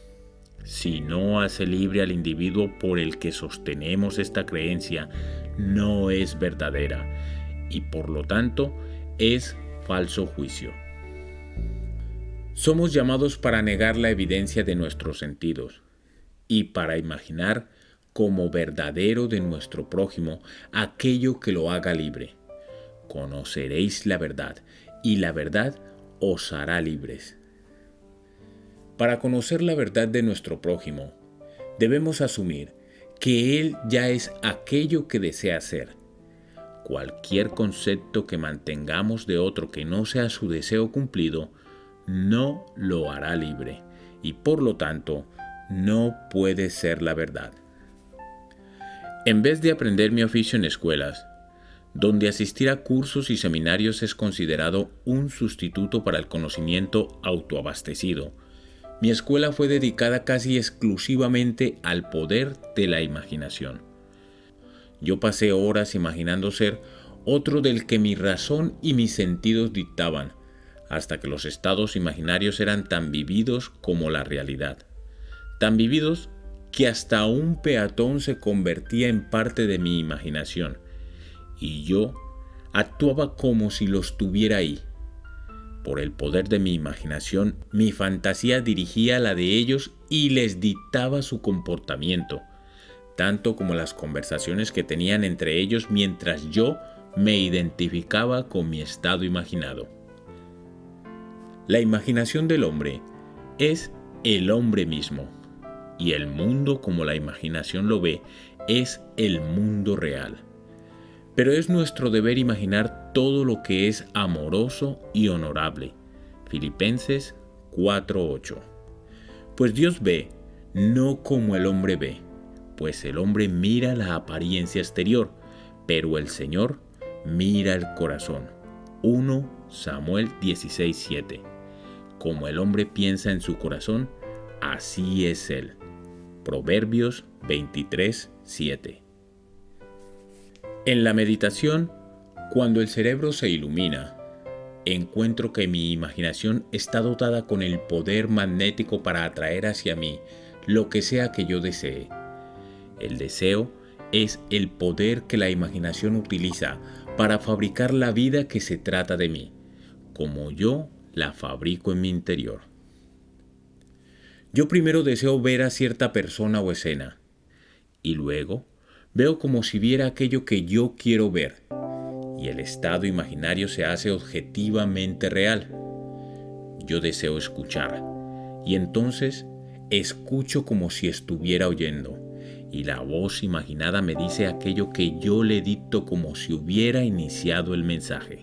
Si no hace libre al individuo por el que sostenemos esta creencia, no es verdadera y por lo tanto es falso juicio. Somos llamados para negar la evidencia de nuestros sentidos y para imaginar como verdadero de nuestro prójimo aquello que lo haga libre. Conoceréis la verdad y la verdad os hará libres. Para conocer la verdad de nuestro prójimo, debemos asumir que él ya es aquello que desea ser. Cualquier concepto que mantengamos de otro que no sea su deseo cumplido, no lo hará libre y por lo tanto no puede ser la verdad. En vez de aprender mi oficio en escuelas, donde asistir a cursos y seminarios es considerado un sustituto para el conocimiento autoabastecido, mi escuela fue dedicada casi exclusivamente al poder de la imaginación. Yo pasé horas imaginando ser otro del que mi razón y mis sentidos dictaban, hasta que los estados imaginarios eran tan vividos como la realidad. Tan vividos que hasta un peatón se convertía en parte de mi imaginación, y yo actuaba como si lo estuviera ahí. Por el poder de mi imaginación, mi fantasía dirigía la de ellos y les dictaba su comportamiento, tanto como las conversaciones que tenían entre ellos mientras yo me identificaba con mi estado imaginado. La imaginación del hombre es el hombre mismo, y el mundo como la imaginación lo ve es el mundo real. Pero es nuestro deber imaginar todo lo que es amoroso y honorable. Filipenses 4:8. Pues Dios ve, no como el hombre ve, pues el hombre mira la apariencia exterior, pero el Señor mira el corazón. 1 Samuel 16:7. Como el hombre piensa en su corazón, así es él. Proverbios 23:7. En la meditación, cuando el cerebro se ilumina, encuentro que mi imaginación está dotada con el poder magnético para atraer hacia mí lo que sea que yo desee. El deseo es el poder que la imaginación utiliza para fabricar la vida que se trata de mí, como yo la fabrico en mi interior. Yo primero deseo ver a cierta persona o escena, y luego veo como si viera aquello que yo quiero ver, y el estado imaginario se hace objetivamente real. Yo deseo escuchar, y entonces escucho como si estuviera oyendo, y la voz imaginada me dice aquello que yo le dicto como si hubiera iniciado el mensaje.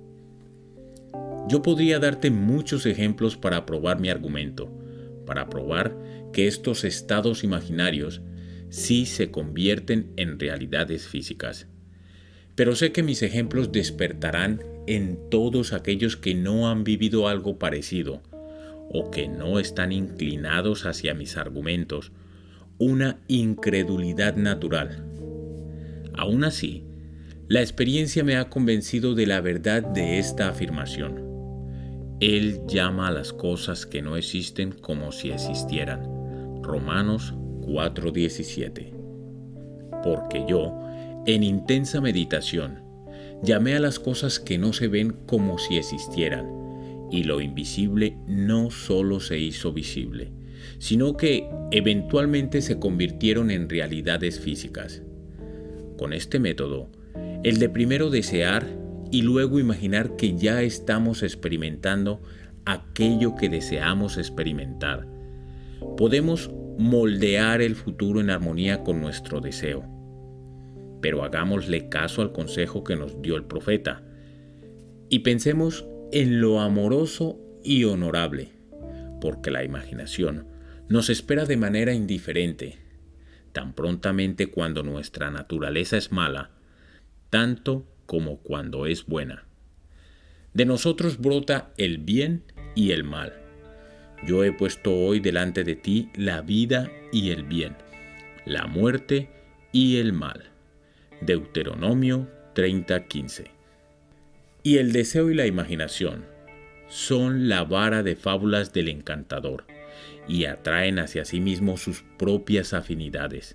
Yo podría darte muchos ejemplos para probar mi argumento, para probar que estos estados imaginarios sí se convierten en realidades físicas. Pero sé que mis ejemplos despertarán en todos aquellos que no han vivido algo parecido o que no están inclinados hacia mis argumentos, una incredulidad natural. Aún así, la experiencia me ha convencido de la verdad de esta afirmación. Él llama a las cosas que no existen como si existieran. Romanos 4:17. Porque yo, en intensa meditación, llamé a las cosas que no se ven como si existieran, y lo invisible no solo se hizo visible, sino que eventualmente se convirtieron en realidades físicas. Con este método, el de primero desear y luego imaginar que ya estamos experimentando aquello que deseamos experimentar, podemos moldear el futuro en armonía con nuestro deseo. Pero hagámosle caso al consejo que nos dio el profeta y pensemos en lo amoroso y honorable, porque la imaginación nos espera de manera indiferente, tan prontamente cuando nuestra naturaleza es mala, tanto como cuando es buena. De nosotros brota el bien y el mal. Yo he puesto hoy delante de ti la vida y el bien, la muerte y el mal. Deuteronomio 30:15. Y el deseo y la imaginación son la vara de fábulas del encantador y atraen hacia sí mismo sus propias afinidades.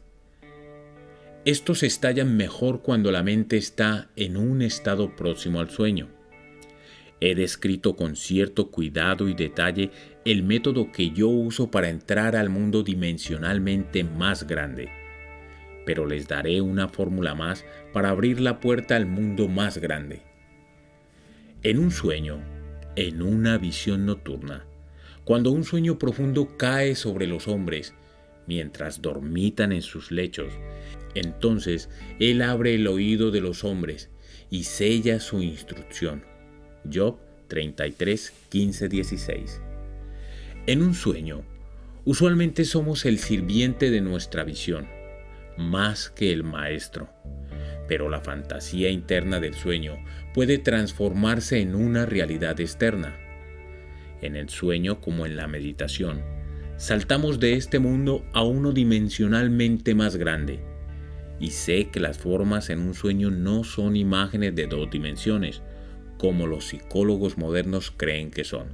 Estos estallan mejor cuando la mente está en un estado próximo al sueño. He descrito con cierto cuidado y detalle el método que yo uso para entrar al mundo dimensionalmente más grande, pero les daré una fórmula más para abrir la puerta al mundo más grande. En un sueño, en una visión nocturna, cuando un sueño profundo cae sobre los hombres mientras dormitan en sus lechos, entonces Él abre el oído de los hombres y sella su instrucción. Job 33, 15, 16. En un sueño, usualmente somos el sirviente de nuestra visión, más que el maestro. Pero la fantasía interna del sueño puede transformarse en una realidad externa. En el sueño, como en la meditación, saltamos de este mundo a uno dimensionalmente más grande. Y sé que las formas en un sueño no son imágenes de 2 dimensiones, como los psicólogos modernos creen que son.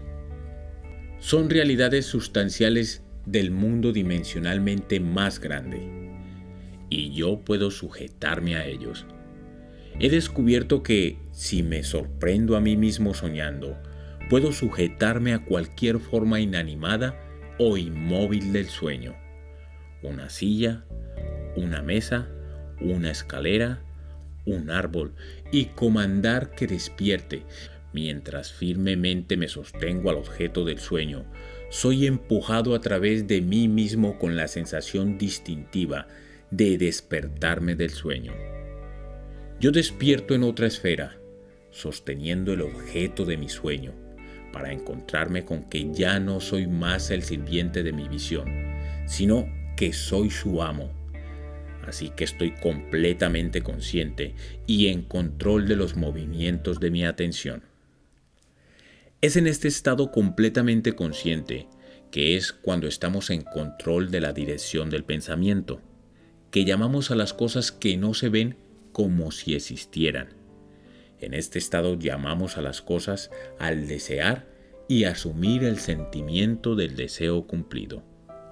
Son realidades sustanciales del mundo dimensionalmente más grande, y yo puedo sujetarme a ellos. He descubierto que, si me sorprendo a mí mismo soñando, puedo sujetarme a cualquier forma inanimada o inmóvil del sueño. Una silla, una mesa, una escalera, un árbol, y comandar que despierte. Mientras firmemente me sostengo al objeto del sueño, soy empujado a través de mí mismo con la sensación distintiva de despertarme del sueño. Yo despierto en otra esfera, sosteniendo el objeto de mi sueño, para encontrarme con que ya no soy más el sirviente de mi visión, sino que soy su amo. Así que estoy completamente consciente y en control de los movimientos de mi atención. Es en este estado completamente consciente, que es cuando estamos en control de la dirección del pensamiento, que llamamos a las cosas que no se ven como si existieran. En este estado llamamos a las cosas al desear y asumir el sentimiento del deseo cumplido.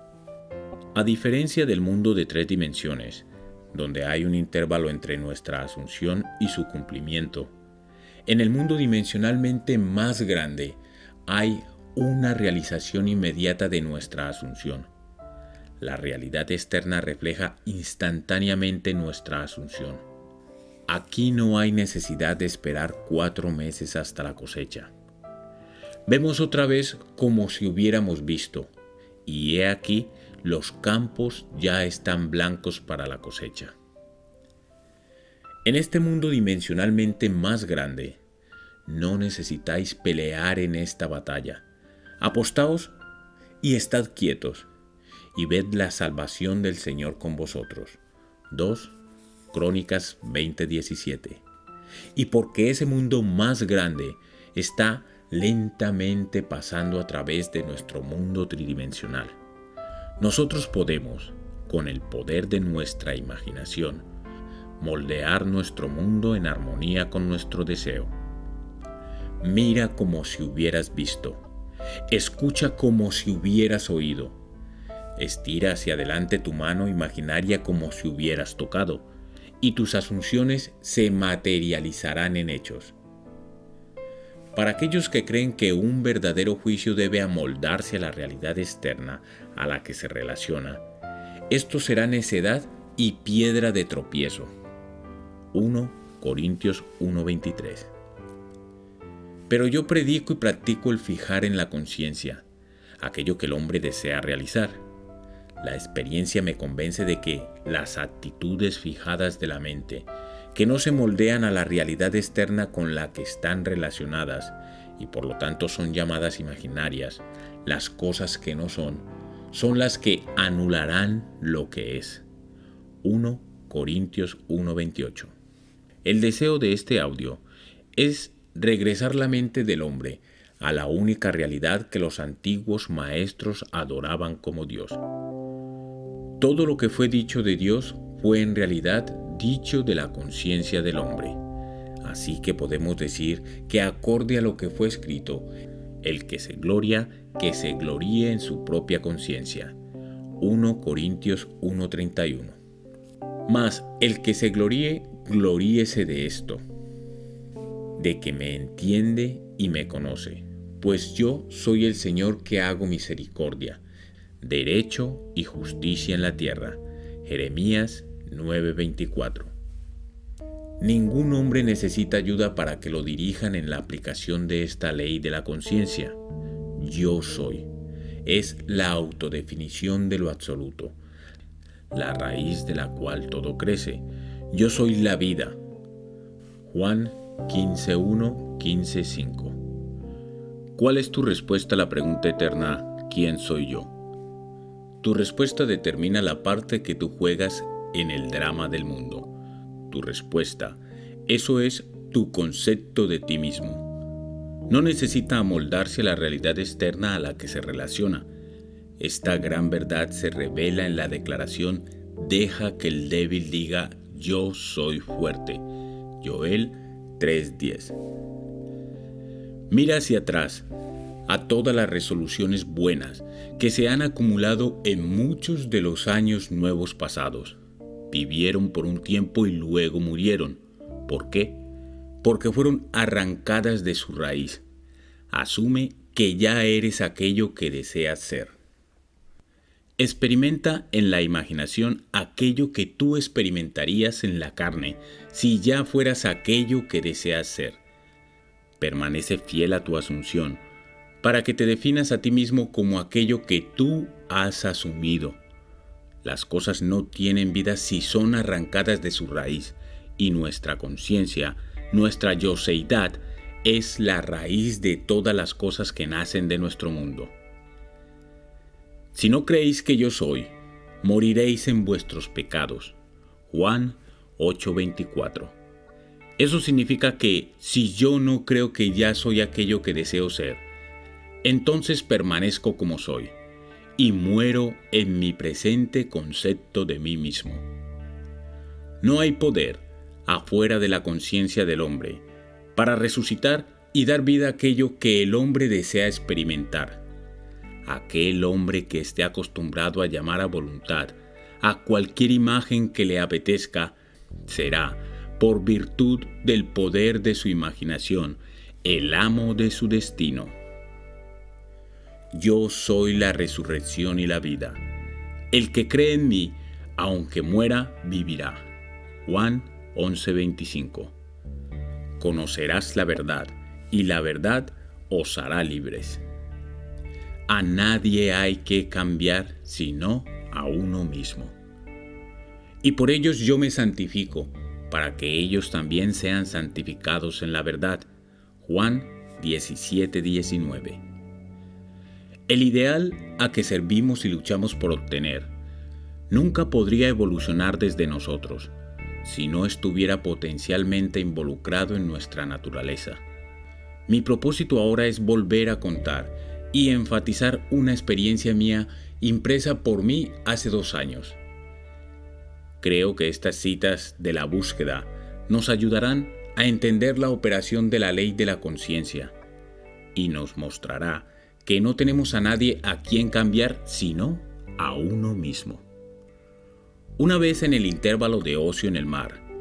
A diferencia del mundo de 3 dimensiones, donde hay un intervalo entre nuestra asunción y su cumplimiento, en el mundo dimensionalmente más grande hay una realización inmediata de nuestra asunción. La realidad externa refleja instantáneamente nuestra asunción. Aquí no hay necesidad de esperar 4 meses hasta la cosecha. Vemos otra vez como si hubiéramos visto, y he aquí los campos ya están blancos para la cosecha. En este mundo dimensionalmente más grande, no necesitáis pelear en esta batalla. Apostaos y estad quietos, y ved la salvación del Señor con vosotros. 2 Crónicas 20:17. Y porque ese mundo más grande está lentamente pasando a través de nuestro mundo tridimensional, nosotros podemos, con el poder de nuestra imaginación, moldear nuestro mundo en armonía con nuestro deseo. Mira como si hubieras visto, escucha como si hubieras oído, estira hacia adelante tu mano imaginaria como si hubieras tocado, y tus asunciones se materializarán en hechos. Para aquellos que creen que un verdadero juicio debe amoldarse a la realidad externa a la que se relaciona, esto será necedad y piedra de tropiezo. 1 Corintios 1:23. Pero yo predico y practico el fijar en la conciencia aquello que el hombre desea realizar. La experiencia me convence de que las actitudes fijadas de la mente, que no se moldean a la realidad externa con la que están relacionadas y por lo tanto son llamadas imaginarias, las cosas que no son las que anularán lo que es. 1 Corintios 1:28. El deseo de este audio es regresar la mente del hombre a la única realidad que los antiguos maestros adoraban como Dios. Todo lo que fue dicho de Dios fue en realidad dicho de la conciencia del hombre. Así que podemos decir que acorde a lo que fue escrito, el que se gloríe en su propia conciencia. 1 Corintios 1:31. Mas el que se gloríe, gloríese de esto, de que me entiende y me conoce, pues yo soy el Señor que hago misericordia, derecho y justicia en la tierra. Jeremías 9:24. Ningún hombre necesita ayuda para que lo dirijan en la aplicación de esta ley de la conciencia. Yo soy. Es la autodefinición de lo absoluto, la raíz de la cual todo crece. Yo soy la vida. Juan 15:1, 15:5. ¿Cuál es tu respuesta a la pregunta eterna, ¿quién soy yo? Tu respuesta determina la parte que tú juegas en el drama del mundo. Tu respuesta, eso es tu concepto de ti mismo. No necesita amoldarse a la realidad externa a la que se relaciona. Esta gran verdad se revela en la declaración: deja que el débil diga, yo soy fuerte. Joel 3:10. Mira hacia atrás a todas las resoluciones buenas que se han acumulado en muchos de los años nuevos pasados. Vivieron por un tiempo y luego murieron. ¿Por qué? Porque fueron arrancadas de su raíz. Asume que ya eres aquello que deseas ser. Experimenta en la imaginación aquello que tú experimentarías en la carne si ya fueras aquello que deseas ser. Permanece fiel a tu asunción para que te definas a ti mismo como aquello que tú has asumido. Las cosas no tienen vida si son arrancadas de su raíz, y nuestra conciencia, nuestra yoseidad, es la raíz de todas las cosas que nacen de nuestro mundo. Si no creéis que yo soy, moriréis en vuestros pecados. Juan 8:24. Eso significa que si yo no creo que ya soy aquello que deseo ser, entonces permanezco como soy y muero en mi presente concepto de mí mismo. No hay poder afuera de la conciencia del hombre para resucitar y dar vida a aquello que el hombre desea experimentar. Aquel hombre que esté acostumbrado a llamar a voluntad a cualquier imagen que le apetezca será, por virtud del poder de su imaginación, el amo de su destino. Yo soy la resurrección y la vida. El que cree en mí, aunque muera, vivirá. Juan 11:25. Conocerás la verdad, y la verdad os hará libres. A nadie hay que cambiar sino a uno mismo. Y por ellos yo me santifico, para que ellos también sean santificados en la verdad. Juan 17:19. El ideal a que servimos y luchamos por obtener nunca podría evolucionar desde nosotros si no estuviera potencialmente involucrado en nuestra naturaleza. Mi propósito ahora es volver a contar y enfatizar una experiencia mía impresa por mí hace 2 años. Creo que estas citas de la búsqueda nos ayudarán a entender la operación de la ley de la conciencia y nos mostrará que no tenemos a nadie a quien cambiar sino a uno mismo. Una vez en el intervalo de ocio en el mar,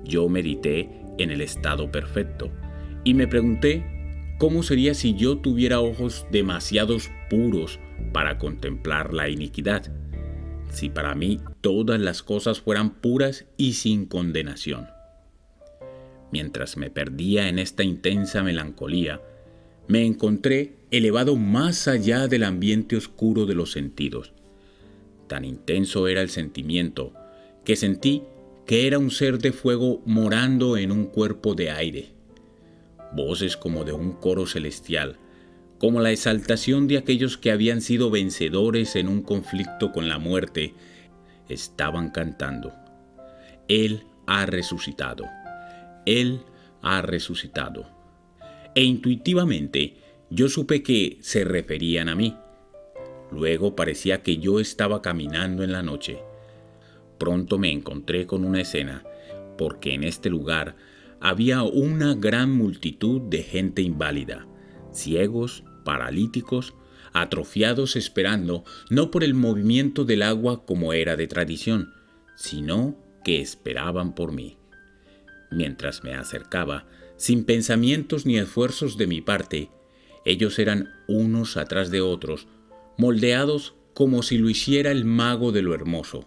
yo medité en el estado perfecto y me pregunté cómo sería si yo tuviera ojos demasiado puros para contemplar la iniquidad, si para mí todas las cosas fueran puras y sin condenación. Mientras me perdía en esta intensa melancolía, me encontré elevado más allá del ambiente oscuro de los sentidos. Tan intenso era el sentimiento que sentí que era un ser de fuego morando en un cuerpo de aire. Voces como de un coro celestial, como la exaltación de aquellos que habían sido vencedores en un conflicto con la muerte, estaban cantando: Él ha resucitado, Él ha resucitado. E intuitivamente yo supe que se referían a mí. Luego parecía que yo estaba caminando en la noche. Pronto me encontré con una escena, porque en este lugar había una gran multitud de gente inválida, ciegos, paralíticos, atrofiados, esperando no por el movimiento del agua como era de tradición, sino que esperaban por mí. Mientras me acercaba, sin pensamientos ni esfuerzos de mi parte, ellos eran unos atrás de otros, moldeados como si lo hiciera el mago de lo hermoso.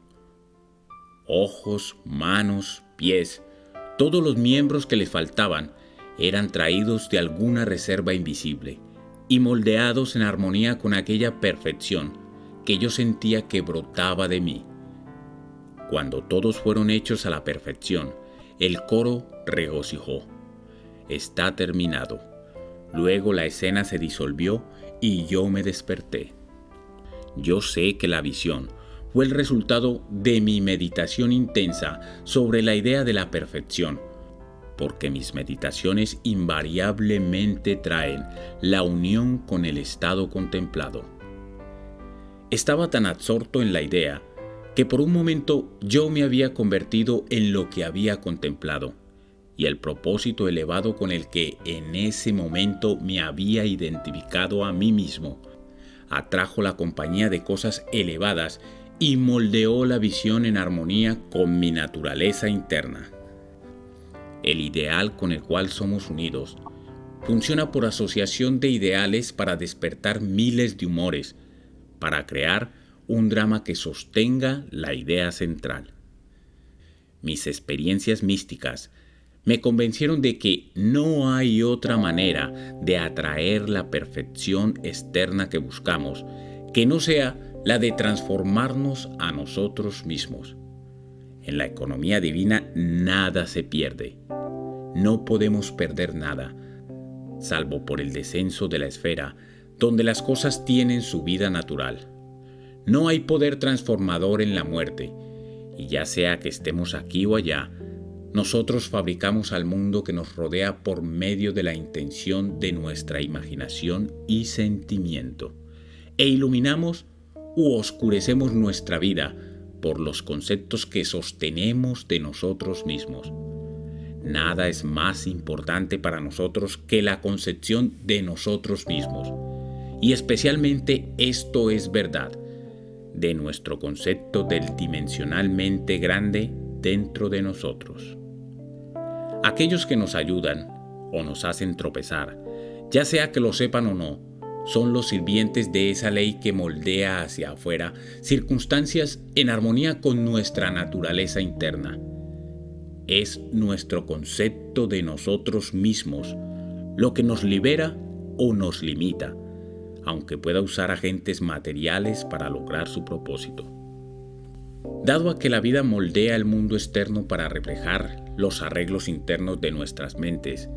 Ojos, manos, pies, todos los miembros que les faltaban eran traídos de alguna reserva invisible y moldeados en armonía con aquella perfección que yo sentía que brotaba de mí. Cuando todos fueron hechos a la perfección, el coro regocijó: está terminado. Luego la escena se disolvió y yo me desperté. Yo sé que la visión fue el resultado de mi meditación intensa sobre la idea de la perfección, porque mis meditaciones invariablemente traen la unión con el estado contemplado. Estaba tan absorto en la idea que por un momento yo me había convertido en lo que había contemplado, y el propósito elevado con el que en ese momento me había identificado a mí mismo atrajo la compañía de cosas elevadas y moldeó la visión en armonía con mi naturaleza interna. El ideal con el cual somos unidos funciona por asociación de ideales para despertar miles de humores, para crear un drama que sostenga la idea central. Mis experiencias místicas me convencieron de que no hay otra manera de atraer la perfección externa que buscamos, que no sea la de transformarnos a nosotros mismos. En la economía divina nada se pierde. No podemos perder nada, salvo por el descenso de la esfera, donde las cosas tienen su vida natural. No hay poder transformador en la muerte, y ya sea que estemos aquí o allá, nosotros fabricamos al mundo que nos rodea por medio de la intención de nuestra imaginación y sentimiento, e iluminamos u oscurecemos nuestra vida por los conceptos que sostenemos de nosotros mismos. Nada es más importante para nosotros que la concepción de nosotros mismos, y especialmente esto es verdad de nuestro concepto del dimensionalmente grande dentro de nosotros. Aquellos que nos ayudan o nos hacen tropezar, ya sea que lo sepan o no, son los sirvientes de esa ley que moldea hacia afuera circunstancias en armonía con nuestra naturaleza interna. Es nuestro concepto de nosotros mismos lo que nos libera o nos limita, aunque pueda usar agentes materiales para lograr su propósito. Dado a que la vida moldea el mundo externo para reflejar los arreglos internos de nuestras mentes,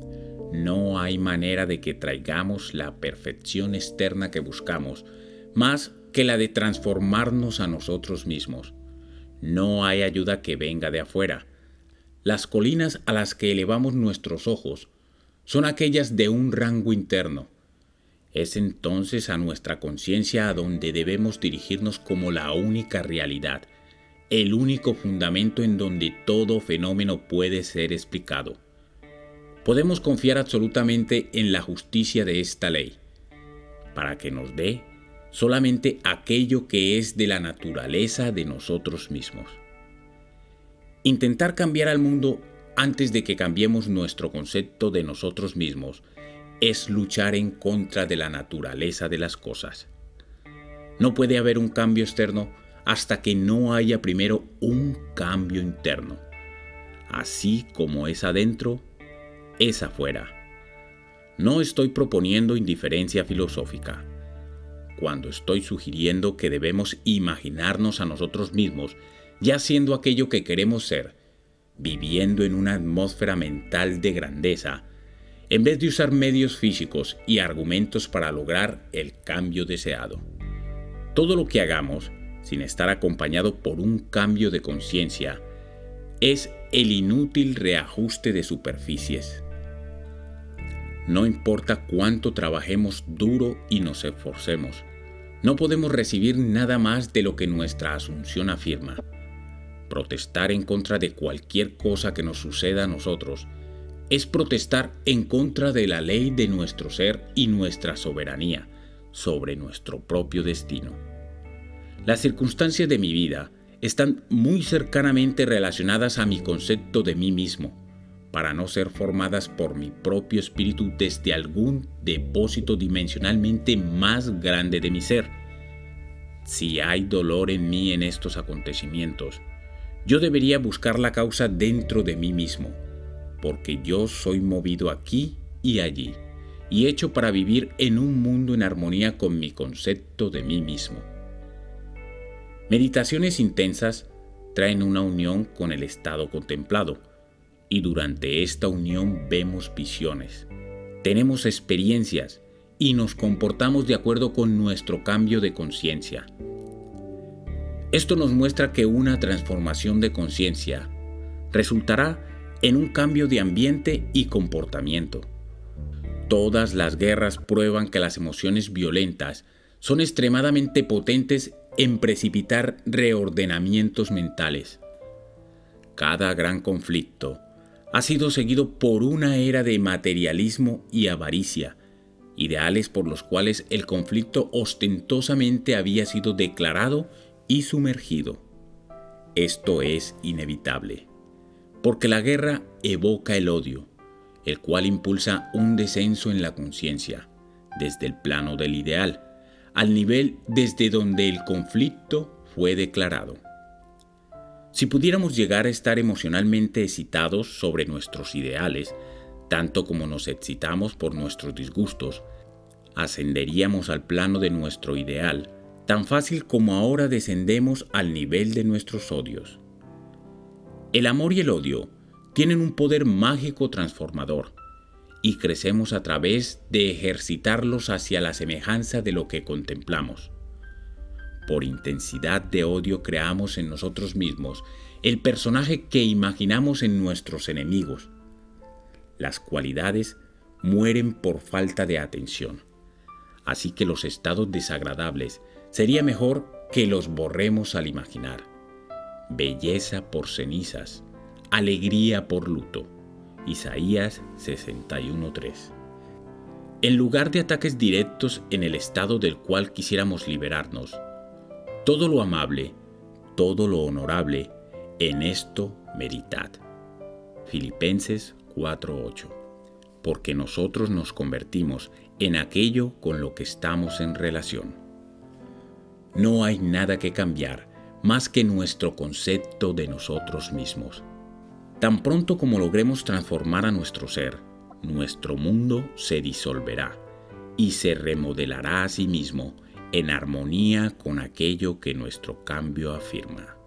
no hay manera de que traigamos la perfección externa que buscamos, más que la de transformarnos a nosotros mismos. No hay ayuda que venga de afuera. Las colinas a las que elevamos nuestros ojos son aquellas de un rango interno. Es entonces a nuestra conciencia a donde debemos dirigirnos como la única realidad, el único fundamento en donde todo fenómeno puede ser explicado. Podemos confiar absolutamente en la justicia de esta ley, para que nos dé solamente aquello que es de la naturaleza de nosotros mismos. Intentar cambiar al mundo antes de que cambiemos nuestro concepto de nosotros mismos es luchar en contra de la naturaleza de las cosas. No puede haber un cambio externo hasta que no haya primero un cambio interno. Así como es adentro, es afuera. No estoy proponiendo indiferencia filosófica cuando estoy sugiriendo que debemos imaginarnos a nosotros mismos ya siendo aquello que queremos ser, viviendo en una atmósfera mental de grandeza, en vez de usar medios físicos y argumentos para lograr el cambio deseado. Todo lo que hagamos, sin estar acompañado por un cambio de conciencia, es el inútil reajuste de superficies. No importa cuánto trabajemos duro y nos esforcemos, no podemos recibir nada más de lo que nuestra asunción afirma. Protestar en contra de cualquier cosa que nos suceda a nosotros es protestar en contra de la ley de nuestro ser y nuestra soberanía sobre nuestro propio destino. Las circunstancias de mi vida están muy cercanamente relacionadas a mi concepto de mí mismo, para no ser formadas por mi propio espíritu desde algún depósito dimensionalmente más grande de mi ser. Si hay dolor en mí en estos acontecimientos, yo debería buscar la causa dentro de mí mismo, porque yo soy movido aquí y allí, y hecho para vivir en un mundo en armonía con mi concepto de mí mismo. Meditaciones intensas traen una unión con el estado contemplado, y durante esta unión vemos visiones, tenemos experiencias y nos comportamos de acuerdo con nuestro cambio de conciencia. Esto nos muestra que una transformación de conciencia resultará en un cambio de ambiente y comportamiento. Todas las guerras prueban que las emociones violentas son extremadamente potentes en precipitar reordenamientos mentales. Cada gran conflicto ha sido seguido por una era de materialismo y avaricia, ideales por los cuales el conflicto ostentosamente había sido declarado y sumergido. Esto es inevitable, porque la guerra evoca el odio, el cual impulsa un descenso en la conciencia, desde el plano del ideal, al nivel desde donde el conflicto fue declarado. Si pudiéramos llegar a estar emocionalmente excitados sobre nuestros ideales, tanto como nos excitamos por nuestros disgustos, ascenderíamos al plano de nuestro ideal, tan fácil como ahora descendemos al nivel de nuestros odios. El amor y el odio tienen un poder mágico transformador, y crecemos a través de ejercitarlos hacia la semejanza de lo que contemplamos. Por intensidad de odio creamos en nosotros mismos el personaje que imaginamos en nuestros enemigos. Las cualidades mueren por falta de atención, así que los estados desagradables sería mejor que los borremos al imaginar. Belleza por cenizas, alegría por luto. Isaías 61:3. En lugar de ataques directos en el estado del cual quisiéramos liberarnos, todo lo amable, todo lo honorable, en esto meditad. Filipenses 4:8. Porque nosotros nos convertimos en aquello con lo que estamos en relación. No hay nada que cambiar más que nuestro concepto de nosotros mismos. Tan pronto como logremos transformar a nuestro ser, nuestro mundo se disolverá y se remodelará a sí mismo en armonía con aquello que nuestro cambio afirma.